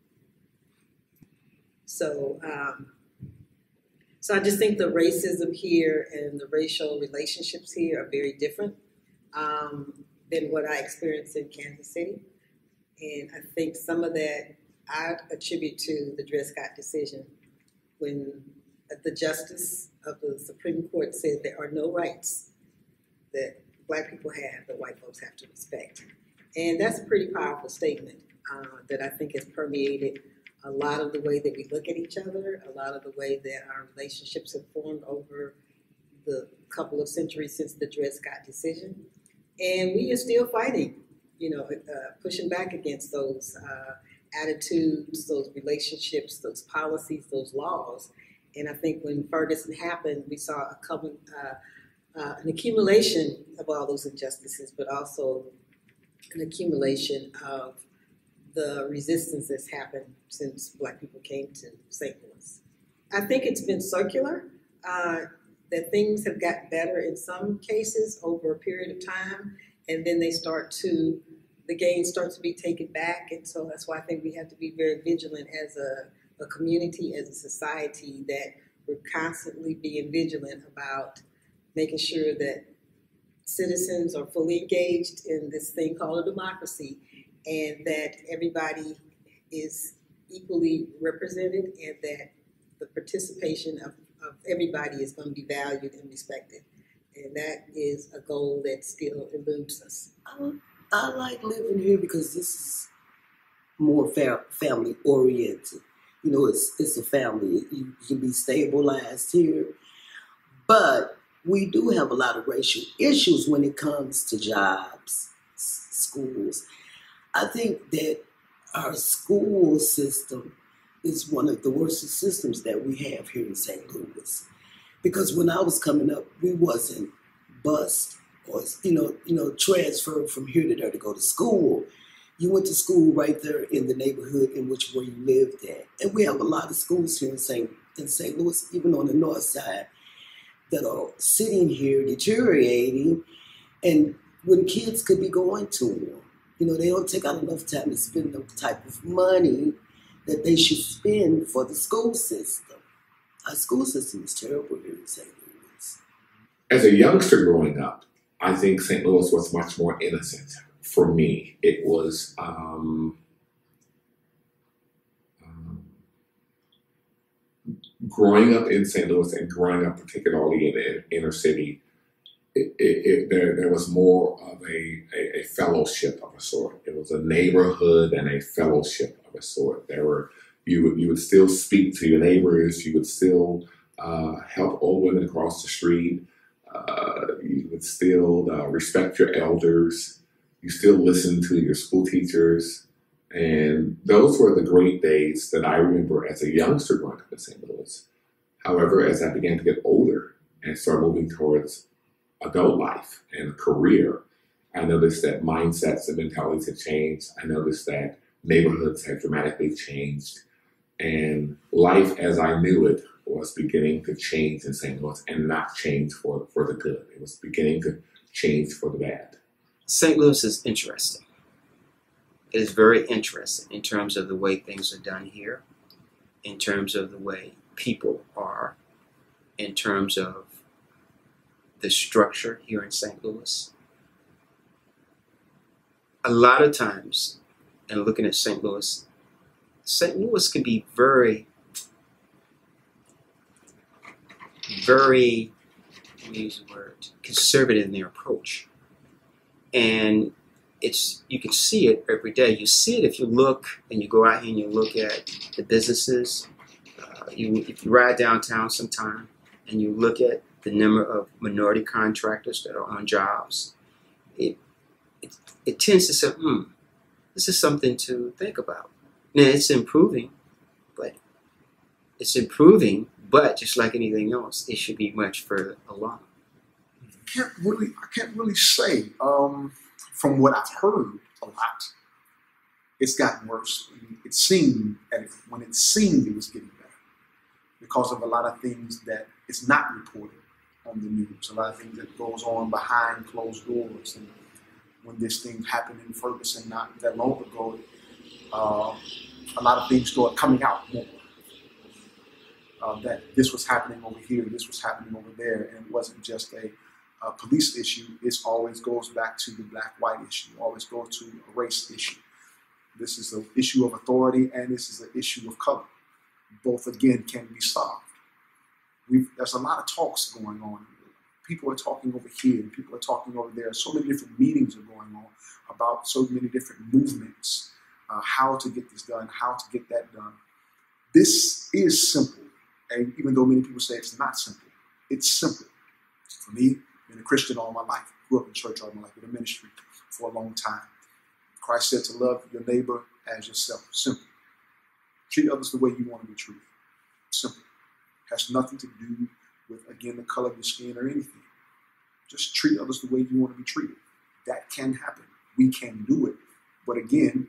So, um, so I just think the racism here and the racial relationships here are very different um, than what I experienced in Kansas City. And I think some of that I attribute to the Dred Scott decision when the justice of the Supreme Court said there are no rights that black people have that white folks have to respect. And that's a pretty powerful statement uh, that I think has permeated a lot of the way that we look at each other, a lot of the way that our relationships have formed over the couple of centuries since the Dred Scott decision. And we are still fighting, you know, uh, pushing back against those uh, attitudes, those relationships, those policies, those laws. And I think when Ferguson happened, we saw a couple, uh, uh, an accumulation of all those injustices, but also an accumulation of the resistance that's happened since black people came to Saint Louis. I think it's been circular, uh, that things have gotten better in some cases over a period of time, and then they start to, the gains start to be taken back, and so that's why I think we have to be very vigilant as a, a community, as a society, that we're constantly being vigilant about making sure that citizens are fully engaged in this thing called a democracy, and that everybody is equally represented, and that the participation of, of everybody is going to be valued and respected. And that is a goal that still eludes us. I, I like living here because this is more fa- family oriented. You know, it's it's a family. You can be stabilized here, but we do have a lot of racial issues when it comes to jobs, s- schools. I think that our school system is one of the worst systems that we have here in Saint Louis. Because when I was coming up, we wasn't bused or, you know, you know, transferred from here to there to go to school. You went to school right there in the neighborhood in which where you lived at. And we have a lot of schools here in Saint in Saint Louis, even on the north side, that are sitting here deteriorating, and when kids could be going to them. You know, they don't take out enough time to spend the type of money that they should spend for the school system. Our school system is terrible here in Saint Louis. As a youngster growing up, I think Saint Louis was much more innocent. For me, it was um, um, growing up in Saint Louis and growing up particularly in the inner city. It, it, it, there, there was more of a, a, a fellowship of a sort. It was a neighborhood and a fellowship of a sort. There were you would you would still speak to your neighbors. You would still uh, help old women across the street. Uh, you would still uh, respect your elders. You still listen to your school teachers, and those were the great days that I remember as a youngster growing up in Saint Louis. However, as I began to get older and start moving towards adult life and a career, I noticed that mindsets and mentalities had changed. I noticed that neighborhoods had dramatically changed, and life as I knew it was beginning to change in Saint Louis, and not change for, for the good. It was beginning to change for the bad. Saint Louis is interesting. It is very interesting in terms of the way things are done here, in terms of the way people are, in terms of the structure here in Saint Louis. A lot of times, in looking at Saint Louis, Saint Louis can be very, very, let me use the word, conservative in their approach. And it's, you can see it every day. You see it if you look and you go out here and you look at the businesses. Uh, you, if you ride downtown sometime and you look at the number of minority contractors that are on jobs, it, it, it tends to say, hmm, this is something to think about. Now, it's improving, but it's improving, but just like anything else, it should be much further along. I can't really, I can't really say. Um, from what I've heard a lot, it's gotten worse. It seemed, and when it seemed it was getting better, because of a lot of things that it's not reported on the news, a lot of things that goes on behind closed doors. And when this thing happened in Ferguson not that long ago, uh, a lot of things started coming out more. Uh, that this was happening over here, this was happening over there, and it wasn't just a, a police issue. It always goes back to the black-white issue, always goes to a race issue. This is an issue of authority, and this is an issue of color. Both, again, can be solved. We've, there's a lot of talks going on. People are talking over here, and people are talking over there. So many different meetings are going on about so many different movements, uh, how to get this done, how to get that done. This is simple, and even though many people say it's not simple, it's simple. For me, been a Christian all my life, grew up in church all my life, been in ministry for a long time. Christ said to love your neighbor as yourself. Simple. Treat others the way you want to be treated. Simple. Has nothing to do with, again, the color of your skin or anything. Just treat others the way you want to be treated. That can happen. We can do it. But again,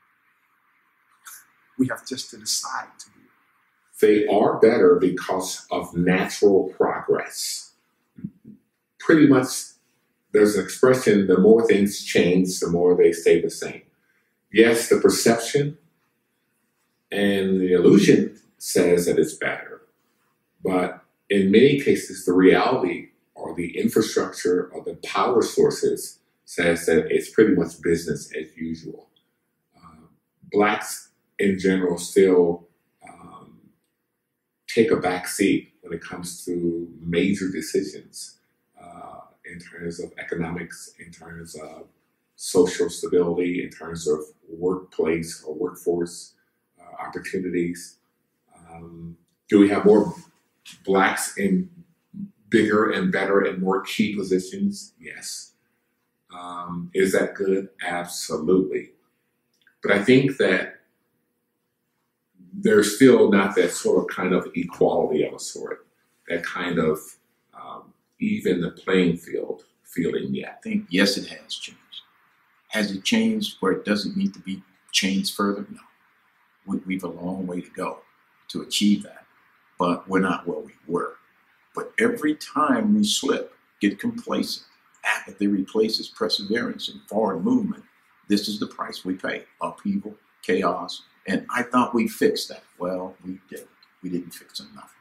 we have just to decide to do it. They are better because of natural progress. Pretty much, there's an expression, the more things change, the more they stay the same. Yes, the perception and the illusion says that it's better. But in many cases, the reality or the infrastructure or the power sources says that it's pretty much business as usual. Uh, blacks in general still um, take a back seat when it comes to major decisions uh, in terms of economics, in terms of social stability, in terms of workplace or workforce uh, opportunities. Um, do we have more blacks in bigger and better and more key positions? Yes. Um, is that good? Absolutely. But I think that there's still not that sort of kind of equality of a sort, that kind of um, even the playing field feeling yet. I think, yes, it has changed. Has it changed where it doesn't need to be changed further? No. We, we've a long way to go to achieve that. But we're not where we were. But every time we slip, get complacent, apathy replaces perseverance and forward movement. This is the price we pay. Upheaval, chaos, and I thought we fixed that. Well, we didn't. We didn't fix enough.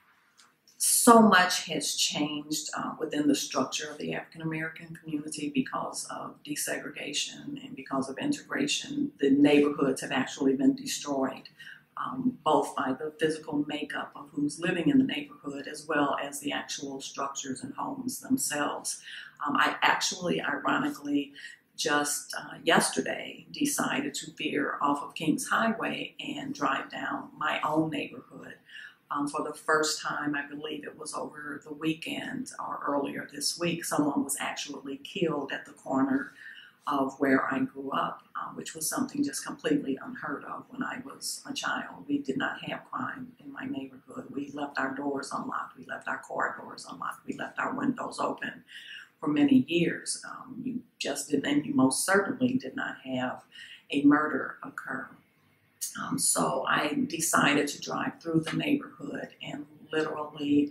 So much has changed uh, within the structure of the African American community because of desegregation and because of integration. The neighborhoods have actually been destroyed. Um, both by the physical makeup of who's living in the neighborhood as well as the actual structures and homes themselves. Um, I actually, ironically, just uh, yesterday decided to veer off of Kings Highway and drive down my own neighborhood. Um, for the first time, I believe it was over the weekend or earlier this week, someone was actually killed at the corner of where I grew up, uh, which was something just completely unheard of when I was a child. We did not have crime in my neighborhood. We left our doors unlocked. We left our car doors unlocked. We left our windows open for many years. Um, you just didn't, and you most certainly did not have a murder occur. Um, so I decided to drive through the neighborhood, and literally,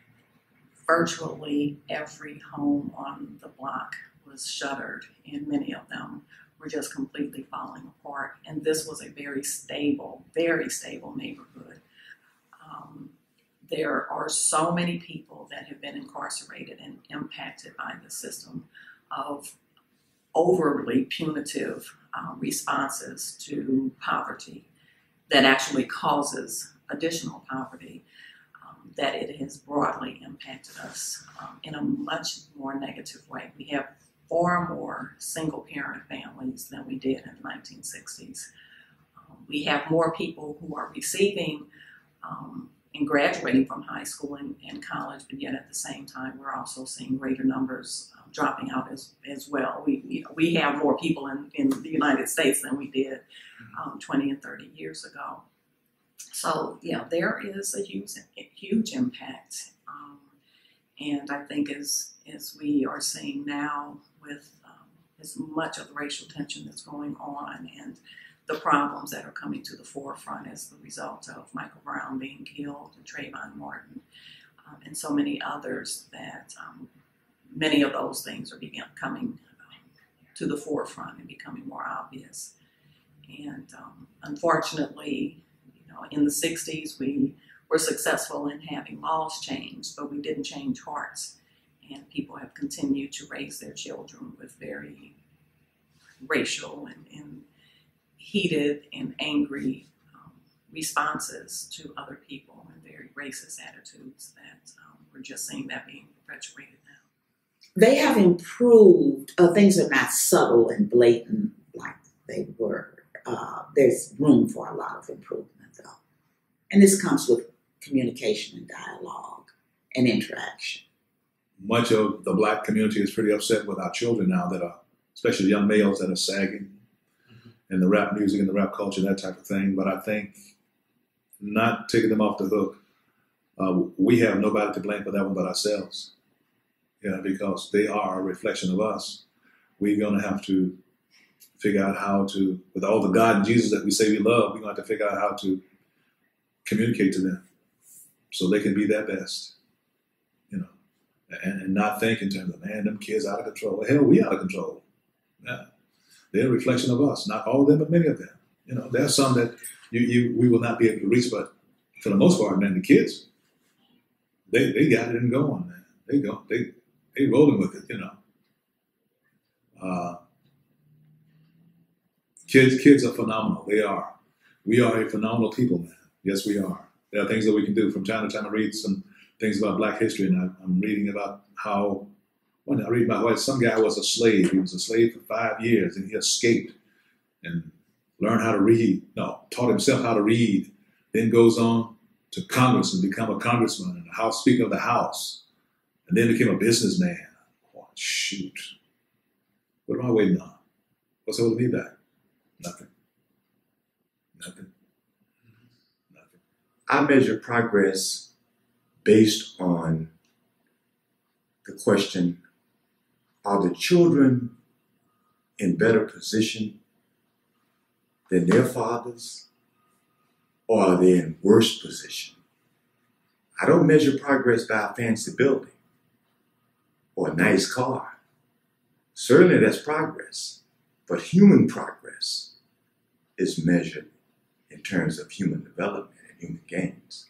virtually every home on the block was shuttered, and many of them were just completely falling apart. And this was a very stable, very stable neighborhood. Um, there are so many people that have been incarcerated and impacted by the system of overly punitive uh, responses to poverty that actually causes additional poverty, um, that it has broadly impacted us um, in a much more negative way. We have far more single-parent families than we did in the nineteen sixties. Um, we have more people who are receiving um, and graduating from high school and, and college, but yet at the same time, we're also seeing greater numbers um, dropping out as, as well. We, you know, we have more people in, in the United States than we did um, twenty and thirty years ago. So, yeah, there is a huge, a huge impact. Um, and I think as, as we are seeing now with um, as much of the racial tension that's going on and the problems that are coming to the forefront as the result of Michael Brown being killed and Trayvon Martin um, and so many others, that um, many of those things are begin, coming um, to the forefront and becoming more obvious. And um, unfortunately, you know, in the sixties, we were successful in having laws changed, but we didn't change hearts. And people have continued to raise their children with very racial and, and heated and angry um, responses to other people and very racist attitudes that um, we're just seeing that being perpetuated now. They have improved. Uh, things are not subtle and blatant like they were. Uh, there's room for a lot of improvement, though. And this comes with communication and dialogue and interaction. Much of the black community is pretty upset with our children now that are, especially young males that are sagging mm-hmm. in the rap music and the rap culture, that type of thing. But I think not taking them off the hook, uh, we have nobody to blame for that one but ourselves. Yeah, because they are a reflection of us. We're going to have to figure out how to, with all the God and Jesus that we say we love, we're going to have to figure out how to communicate to them so they can be their best, you know, and, and not think in terms of, man, them kids out of control. Well, hell, we out of control. Yeah. They're a reflection of us, not all of them, but many of them. You know, there's some that you, you we will not be able to reach, but for the most part, man, the kids, they they got it and going, man. They go, they they rolling with it, you know. Uh, kids, kids are phenomenal. They are. We are a phenomenal people, man. Yes, we are. There are things that we can do. From time to time, I read some things about Black history, and I, I'm reading about how. Well, I read about why some guy was a slave. He was a slave for five years, and he escaped and learned how to read. No, taught himself how to read. Then goes on to Congress and become a congressman and a House Speaker of the House, and then became a businessman. Oh, shoot. What am I waiting on? What's holding me back? Nothing. Nothing. Nothing. I measure progress based on the question, are the children in better position than their fathers, or are they in worse position? I don't measure progress by a fancy building or a nice car. Certainly that's progress, but human progress is measured in terms of human development and human gains.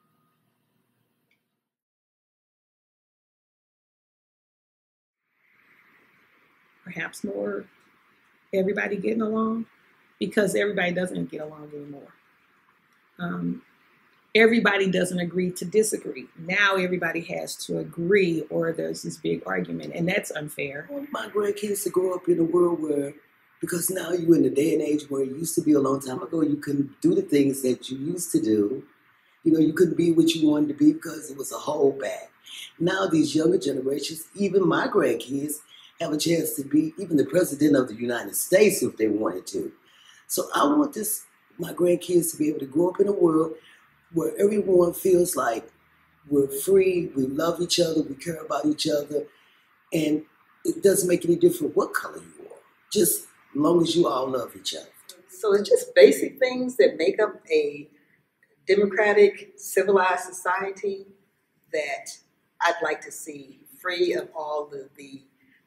Perhaps more everybody getting along, because everybody doesn't get along anymore. Um, everybody doesn't agree to disagree. Now everybody has to agree, or there's this big argument, and that's unfair. I want my grandkids to grow up in a world where, because now you're in the day and age where it used to be a long time ago, you couldn't do the things that you used to do. You know, you couldn't be what you wanted to be because it was a holdback. Now these younger generations, even my grandkids, have a chance to be even the president of the United States if they wanted to. So I want this, my grandkids to be able to grow up in a world where everyone feels like we're free, we love each other, we care about each other, and it doesn't make any difference what color you are, just as long as you all love each other. So it's just basic things that make up a democratic, civilized society that I'd like to see free of all of the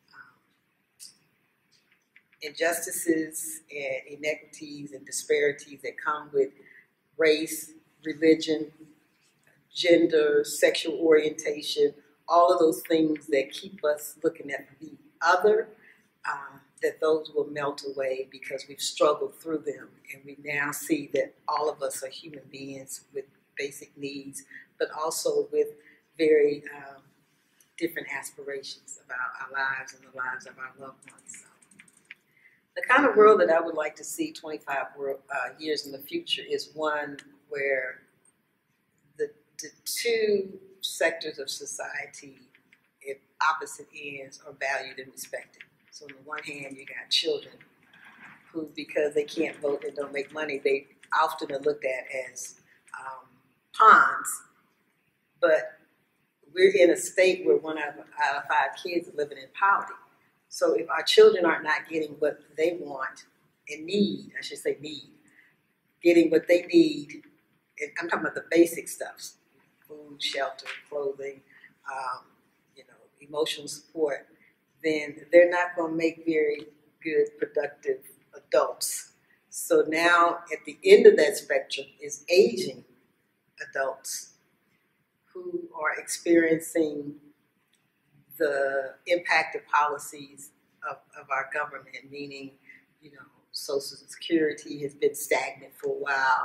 injustices and inequities and disparities that come with race, religion, gender, sexual orientation, all of those things that keep us looking at the other, uh, that those will melt away because we've struggled through them. And we now see that all of us are human beings with basic needs, but also with very um, different aspirations about our lives and the lives of our loved ones. So, the kind of world that I would like to see twenty-five world, uh, years in the future is one where the, the two sectors of society at opposite ends are valued and respected. So on the one hand, you got children who, because they can't vote and don't make money, they often are looked at as um, pawns. But we're in a state where one out of, out of five kids are living in poverty. So if our children are not getting what they want and need, I should say need, getting what they need, and I'm talking about the basic stuff, food, shelter, clothing, um, you know, emotional support, then they're not going to make very good, productive adults. So now at the end of that spectrum is aging adults who are experiencing the impact of policies of, of our government, meaning, you know, Social Security has been stagnant for a while.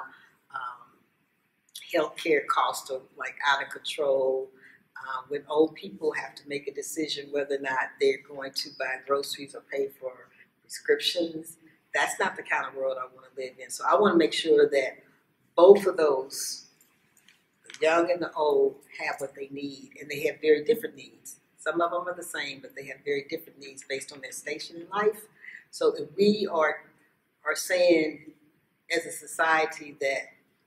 um, healthcare costs are like out of control. Um, when old people have to make a decision whether or not they're going to buy groceries or pay for prescriptions, that's not the kind of world I want to live in. So I want to make sure that both of those, the young and the old, have what they need, and they have very different needs. Some of them are the same, but they have very different needs based on their station in life. So if we are are saying as a society that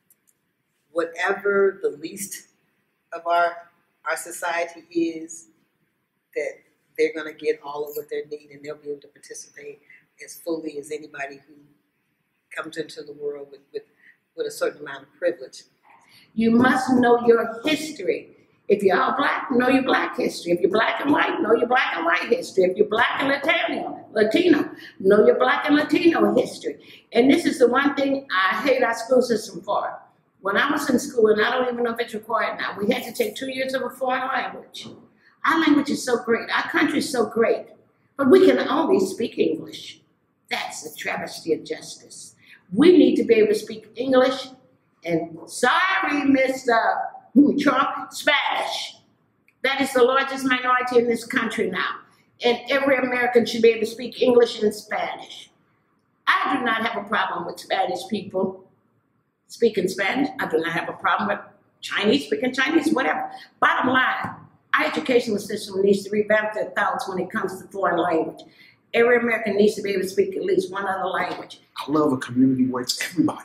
whatever the least of our our society is, that they're going to get all of what they need and they'll be able to participate as fully as anybody who comes into the world with, with, with a certain amount of privilege. You must know your history. If you're all black, know your black history. If you're black and white, know your black and white history. If you're black and Latino, Latino, know your black and Latino history. And this is the one thing I hate our school system for. When I was in school, and I don't even know if it's required now, we had to take two years of a foreign language. Our language is so great. Our country is so great. But we can only speak English. That's a travesty of justice. We need to be able to speak English and, sorry, Mister Trump, Spanish. That is the largest minority in this country now. And every American should be able to speak English and Spanish. I do not have a problem with Spanish people speaking Spanish. I do not have a problem with Chinese speaking Chinese, whatever. Bottom line, our educational system needs to revamp their thoughts when it comes to foreign language. Every American needs to be able to speak at least one other language. I love a community where it's everybody.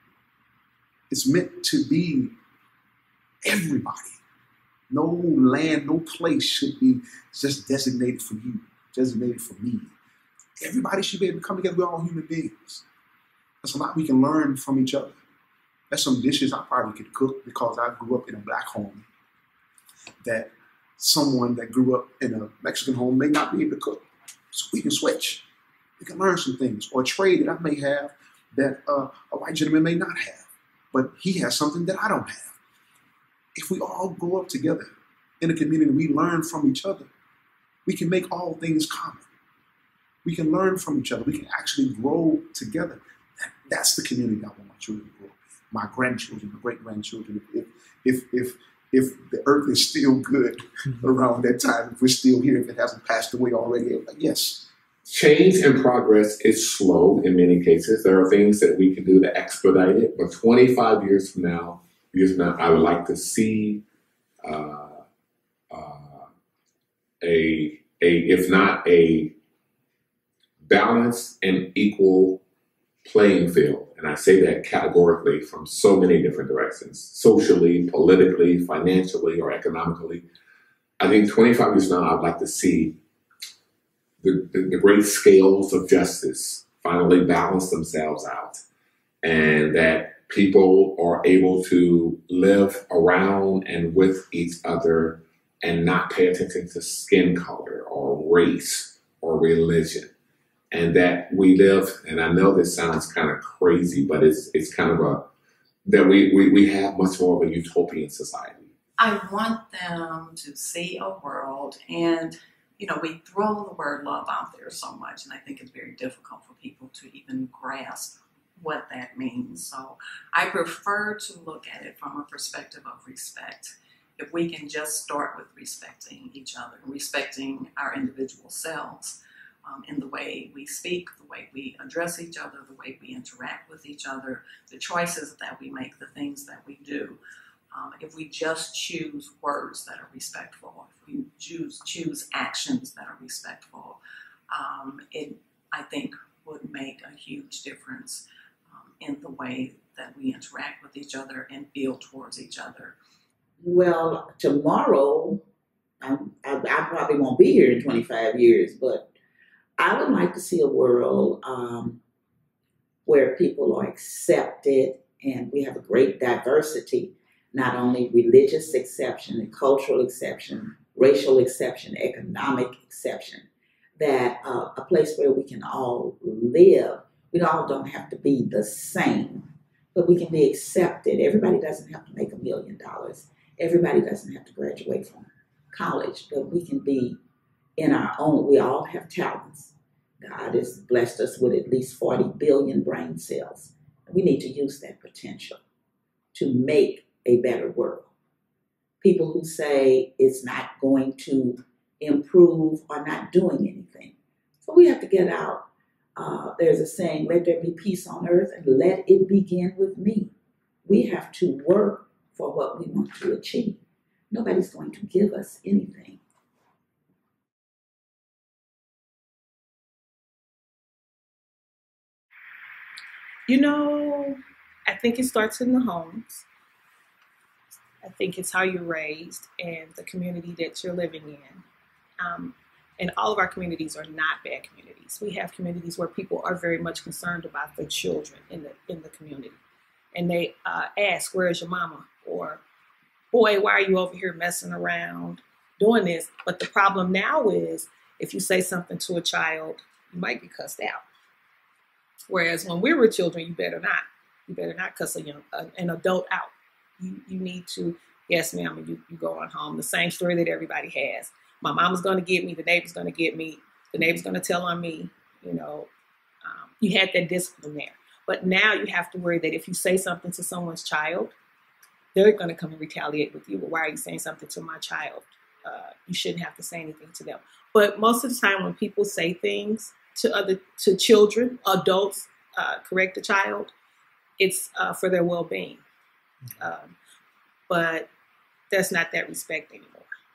It's meant to be everybody. No land, no place should be just designated for you, designated for me. Everybody should be able to come together. We're all human beings. There's a lot we can learn from each other. There's some dishes I probably could cook because I grew up in a black home that someone that grew up in a Mexican home may not be able to cook. So we can switch. We can learn some things, or a trade that I may have that uh, a white gentleman may not have, but he has something that I don't have. If we all grow up together in a community, we learn from each other, we can make all things common. We can learn from each other. We can actually grow together. That, that's the community I want my children to grow up in. My grandchildren, my great-grandchildren. If, if, if, if the earth is still good around that time, if we're still here, if it hasn't passed away already, yes. Change and progress is slow in many cases. There are things that we can do to expedite it, but twenty-five years from now, years from now, I would like to see uh, uh, a, a, if not a balanced and equal playing field. And I say that categorically from so many different directions, socially, politically, financially, or economically. I think twenty-five years now, I'd like to see the, the, the great scales of justice finally balance themselves out, and that people are able to live around and with each other and not pay attention to skin color or race or religion. And that we live, and I know this sounds kind of crazy, but it's it's kind of a, that we, we, we have much more of a utopian society. I want them to see a world, and, you know, we throw the word love out there so much, and I think it's very difficult for people to even grasp what that means. So I prefer to look at it from a perspective of respect. If we can just start with respecting each other, respecting our individual selves, Um, in the way we speak, the way we address each other, the way we interact with each other, the choices that we make, the things that we do. Um, if we just choose words that are respectful, if we choose, choose actions that are respectful, um, it, I think, would make a huge difference um, in the way that we interact with each other and feel towards each other. Well, tomorrow, I, I, I probably won't be here in twenty-five years, but I would like to see a world um, where people are accepted and we have a great diversity, not only religious exception and cultural exception, racial exception, economic exception, that uh, a place where we can all live. We all don't have to be the same, but we can be accepted. Everybody doesn't have to make a million dollars. Everybody doesn't have to graduate from college, but we can be in our own. We all have talents. God has blessed us with at least forty billion brain cells. We need to use that potential. to make a better world. People who say it's not going to improve are not doing anything. So we have to get out. Uh, there's a saying, let there be peace on earth and let it begin with me. We have to work for what we want to achieve. Nobody's going to give us anything. You know, I think it starts in the homes. I think it's how you're raised and the community that you're living in. Um, and all of our communities are not bad communities. We have communities where people are very much concerned about the children in the in the community. And they uh, ask, where is your mama? Or, boy, why are you over here messing around doing this? But the problem now is if you say something to a child, you might be cussed out. Whereas when we were children, you better not. You better not cuss a young, uh, an adult out. You you need to, yes, ma'am, and you, you go on home. The same story that everybody has. My mama's going to get me. The neighbor's going to get me. The neighbor's going to tell on me. You know, um, you had that discipline there. But now you have to worry that if you say something to someone's child, they're going to come and retaliate with you. Well, why are you saying something to my child? Uh, you shouldn't have to say anything to them. But most of the time when people say things to other to children, adults, uh, correct a child, it's uh, for their well-being. Um, but there's not that respect anymore.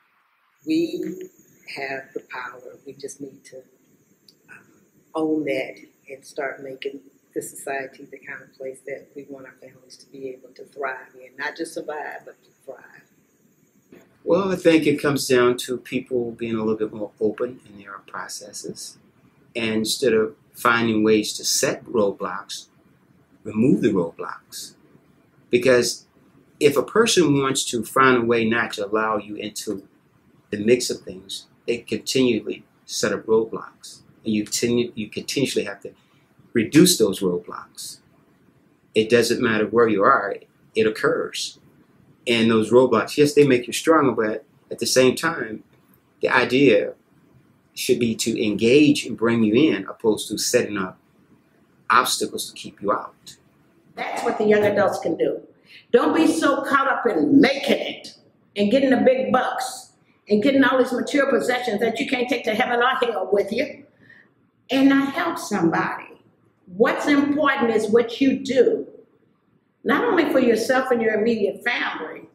We have the power. We just need to um, own that and start making the society the kind of place that we want our families to be able to thrive in. Not just survive, but to thrive. Well, I think it comes down to people being a little bit more open in their processes. And instead of finding ways to set roadblocks, remove the roadblocks. Because if a person wants to find a way not to allow you into the mix of things, they continually set up roadblocks. And you, continue, you continuously have to reduce those roadblocks. It doesn't matter where you are, it occurs. And those roadblocks, yes, they make you stronger, but at the same time, the idea should be to engage and bring you in, opposed to setting up obstacles to keep you out. That's what the young adults can do. Don't be so caught up in making it and getting the big bucks and getting all these material possessions that you can't take to heaven or hell with you and not help somebody. What's important is what you do, not only for yourself and your immediate family,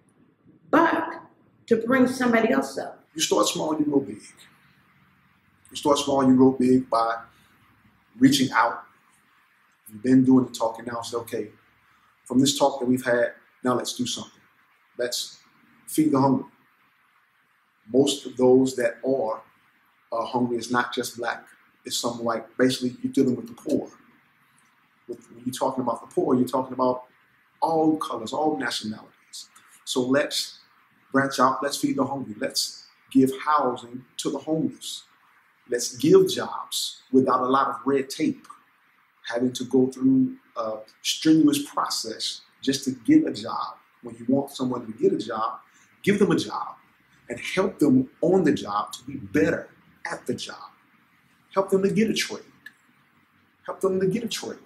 but to bring somebody else up. You start small, you go big. You start small, you go big by reaching out. You've been doing the talking, now say, okay, from this talk that we've had, now let's do something. Let's feed the hungry. Most of those that are uh, hungry is not just black. It's something like, basically, you're dealing with the poor. With, when you're talking about the poor, you're talking about all colors, all nationalities. So let's branch out, let's feed the hungry. Let's give housing to the homeless. Let's give jobs without a lot of red tape, having to go through a strenuous process just to get a job. When you want someone to get a job, give them a job and help them on the job to be better at the job. Help them to get a trade. Help them to get a trade.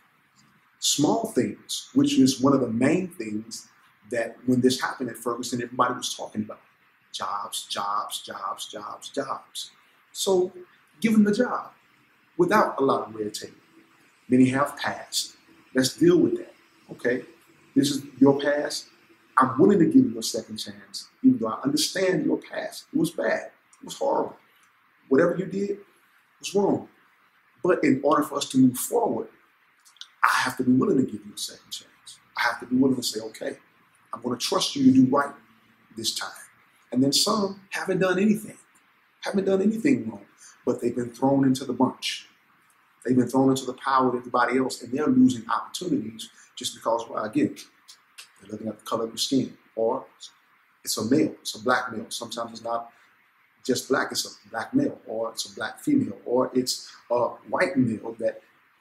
Small things, which is one of the main things that when this happened at Ferguson, everybody was talking about. Jobs, jobs, jobs, jobs, jobs. So give them the job without a lot of red tape. Many have passed. Let's deal with that. Okay, this is your past. I'm willing to give you a second chance, even though I understand your past. It was bad. It was horrible. Whatever you did was wrong. But in order for us to move forward, I have to be willing to give you a second chance. I have to be willing to say, okay, I'm going to trust you to do right this time. And then some haven't done anything, haven't done anything wrong, but they've been thrown into the bunch. They've been thrown into the power of everybody else, and they're losing opportunities just because, well, again, they're looking at the color of your skin, or it's a male, it's a black male. Sometimes it's not just black, it's a black male, or it's a black female, or it's a white male that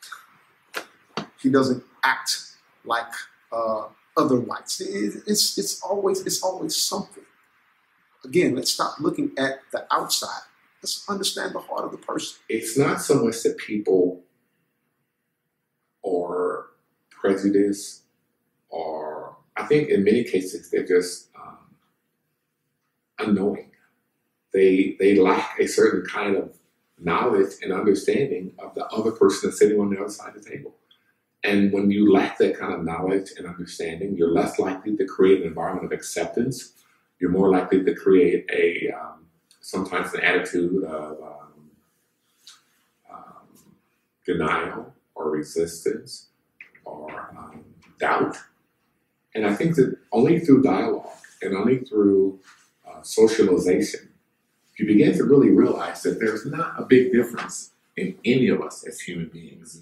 he doesn't act like uh, other whites. It, it's, it's, always, it's always something. Again, let's stop looking at the outside. Let's understand the heart of the person. It's not so much that people are prejudiced or I think in many cases they're just um, unknowing. They they lack a certain kind of knowledge and understanding of the other person that's sitting on the other side of the table. And when you lack that kind of knowledge and understanding, you're less likely to create an environment of acceptance. You're more likely to create a um, sometimes an attitude of um, um, denial or resistance or um, doubt. And I think that only through dialogue and only through uh, socialization, you begin to really realize that there's not a big difference in any of us as human beings.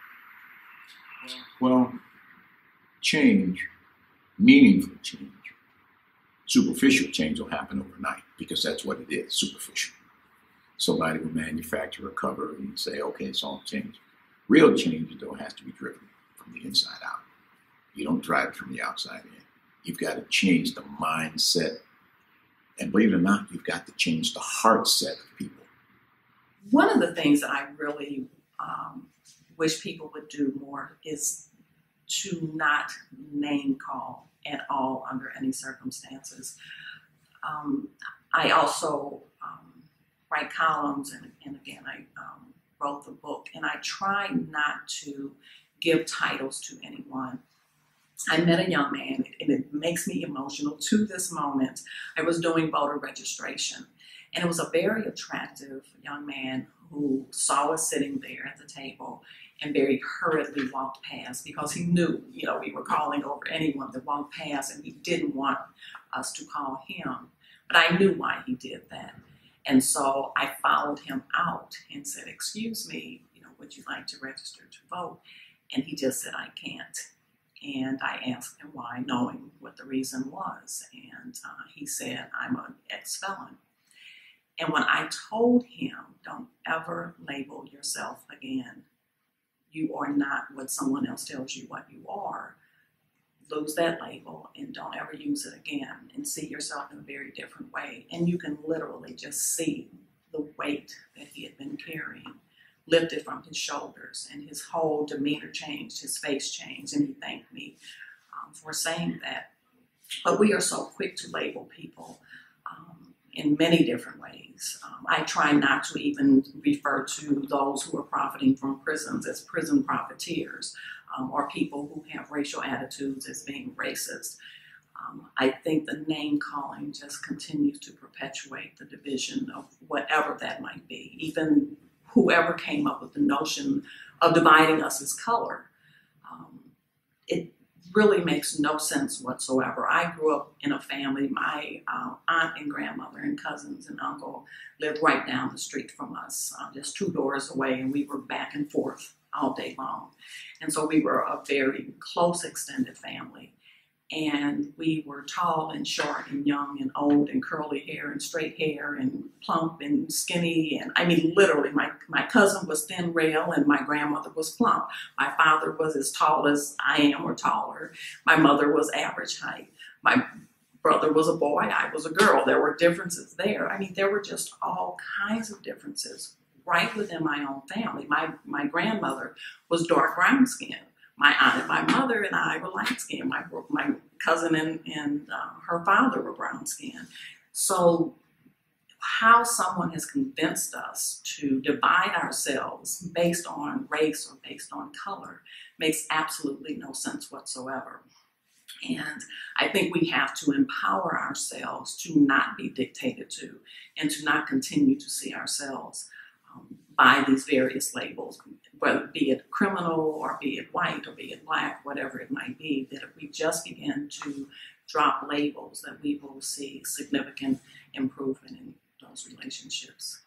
Well, change, meaningful change, superficial change will happen overnight because that's what it is, superficial. Somebody will manufacture a cover and say, okay, it's all changed. Real change, though, has to be driven from the inside out. You don't drive it from the outside in. You've got to change the mindset. And believe it or not, you've got to change the heart set of people. One of the things that I really um, wish people would do more is to not name call at all under any circumstances. Um, I also um, write columns, and, and again, I um, wrote the book, and I try not to give titles to anyone. I met a young man, and it makes me emotional to this moment. I was doing voter registration, and it was a very attractive young man who saw us sitting there at the table and very hurriedly walked past because he knew, you know, we were calling over anyone that walked past, and he didn't want us to call him. But I knew why he did that. And so I followed him out and said, excuse me, you know, would you like to register to vote? And he just said, I can't. And I asked him why, knowing what the reason was. And uh, he said, I'm an ex-felon. And when I told him, don't ever label yourself again. You are not what someone else tells you what you are. Lose that label and don't ever use it again, and see yourself in a very different way. And you can literally just see the weight that he had been carrying lifted from his shoulders, and his whole demeanor changed, his face changed, and he thanked me um, for saying that. But we are so quick to label people um, in many different ways. Um, I try not to even refer to those who are profiting from prisons as prison profiteers, um, or people who have racial attitudes as being racist. Um, I think the name calling just continues to perpetuate the division of whatever that might be. Even whoever came up with the notion of dividing us as color. Um, it really makes no sense whatsoever. I grew up in a family, my uh, aunt and grandmother and cousins and uncle lived right down the street from us, uh, just two doors away, and we were back and forth all day long. And so we were a very close extended family. And we were tall and short and young and old and curly hair and straight hair and plump and skinny. And I mean, literally, my, my cousin was thin rail and my grandmother was plump. My father was as tall as I am or taller. My mother was average height. My brother was a boy. I was a girl. There were differences there. I mean, there were just all kinds of differences right within my own family. My, my grandmother was dark brown skinned. My aunt and my mother and I were light skinned. My, my cousin and, and uh, her father were brown skinned. So how someone has convinced us to divide ourselves based on race or based on color makes absolutely no sense whatsoever. And I think we have to empower ourselves to not be dictated to and to not continue to see ourselves um, by these various labels, whether be it criminal or be it white or be it black, whatever it might be, that if we just begin to drop labels, that we will see significant improvement in those relationships.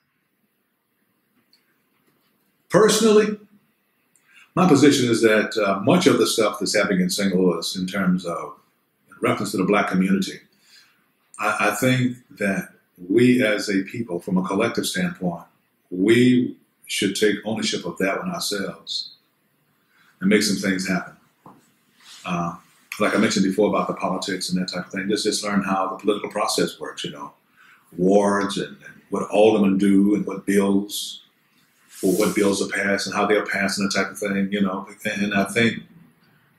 Personally, my position is that uh, much of the stuff that's happening in Saint Louis in terms of in reference to the black community, I, I think that we as a people, from a collective standpoint, we should take ownership of that one ourselves and make some things happen. Uh, like I mentioned before about the politics and that type of thing, just, just learn how the political process works, you know, wards and, and what aldermen do and what bills or what bills are passed and how they're passed and that type of thing, you know. And I think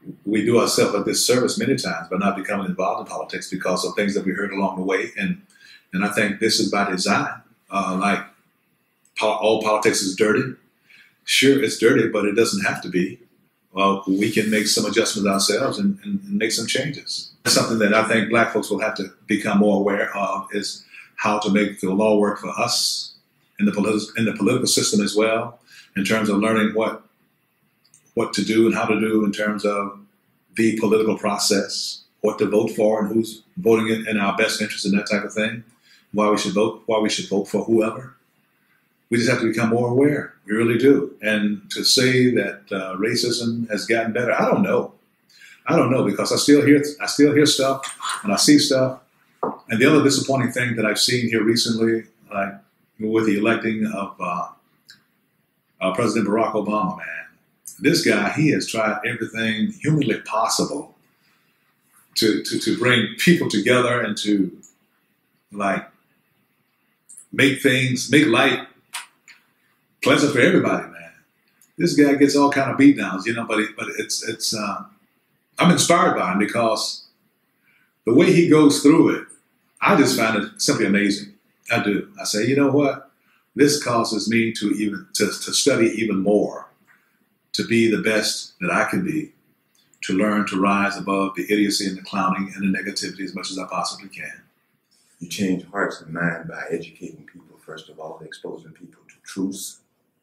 we do ourselves a disservice many times by not becoming involved in politics because of things that we heard along the way. And and I think this is by design. Uh, like all politics is dirty. Sure, it's dirty, but it doesn't have to be. Well, we can make some adjustments ourselves and, and, and make some changes. Something that I think black folks will have to become more aware of is how to make the law work for us in the, politi- in the political system as well, in terms of learning what what to do and how to do in terms of the political process, what to vote for and who's voting in, in our best interest and that type of thing, why we should vote, why we should vote for whoever. We just have to become more aware. We really do. And to say that uh, racism has gotten better, I don't know. I don't know because I still hear I still hear stuff and I see stuff. And the other disappointing thing that I've seen here recently, like with the electing of uh, uh, President Barack Obama, man, this guy, he has tried everything humanly possible to, to, to bring people together and to like make things, make life pleasant for everybody, man. This guy gets all kind of beat downs, you know, but it, but it's it's uh, I'm inspired by him because the way he goes through it, I just find it simply amazing. I do. I say, you know what? This causes me to even to, to study even more, to be the best that I can be, to learn to rise above the idiocy and the clowning and the negativity as much as I possibly can. You change hearts and minds by educating people, first of all, exposing people to truth,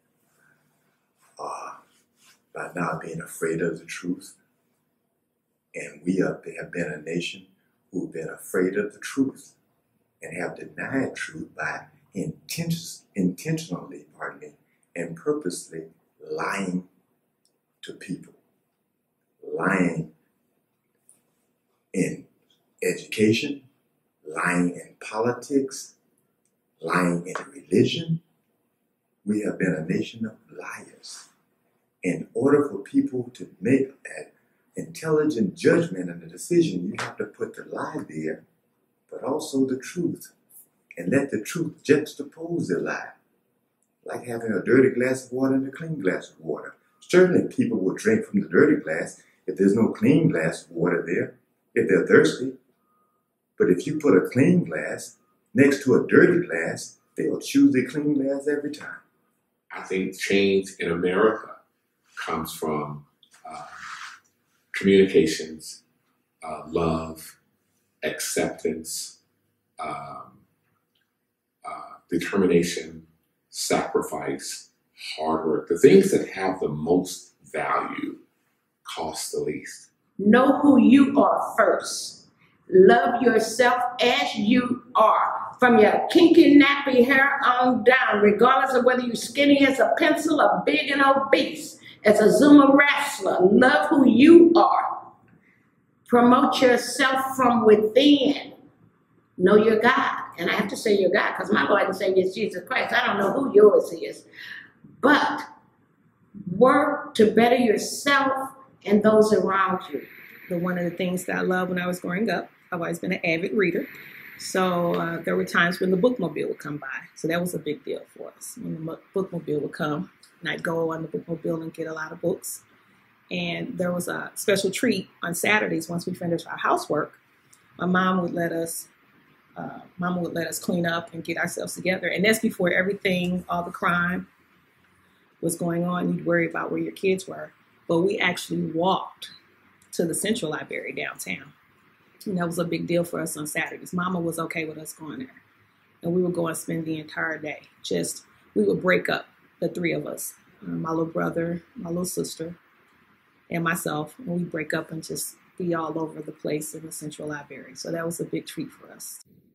uh, by not being afraid of the truth. And we have been a nation who've been afraid of the truth and have denied truth by inten- intentionally, pardon me, and purposely lying to people, lying in education, lying in politics, lying in religion. We have been a nation of liars. In order for people to make an intelligent judgment and a decision, you have to put the lie there, but also the truth, and let the truth juxtapose the lie, like having a dirty glass of water and a clean glass of water. Certainly people will drink from the dirty glass if there's no clean glass of water there, if they're thirsty. But if you put a clean glass next to a dirty glass, they'll choose the clean glass every time. I think change in America comes from uh, communications, uh, love, acceptance, um, uh, determination, sacrifice, hard work. The things that have the most value cost the least. Know who you are first. Love yourself as you are. From your kinky nappy hair on down, regardless of whether you're skinny as a pencil or big and obese. As a Zumba wrestler, love who you are. Promote yourself from within. Know your God. And I have to say your God because my Lord and Savior is Jesus Christ. I don't know who yours is. But work to better yourself and those around you. The one of the things that I loved when I was growing up, I've always been an avid reader. So uh, there were times when the bookmobile would come by. So that was a big deal for us. When the bookmobile would come, and I'd go on the bookmobile and get a lot of books. And there was a special treat on Saturdays once we finished our housework. My mom would let us, uh, Mama would let us clean up and get ourselves together. And that's before everything, all the crime was going on. You'd worry about where your kids were. But we actually walked to the Central Library downtown. And that was a big deal for us on Saturdays. Mama was okay with us going there. And we would go and spend the entire day. Just, we would break up, the three of us, uh, my little brother, my little sister, and myself. And we'd break up and just be all over the place in the Central Library. So that was a big treat for us.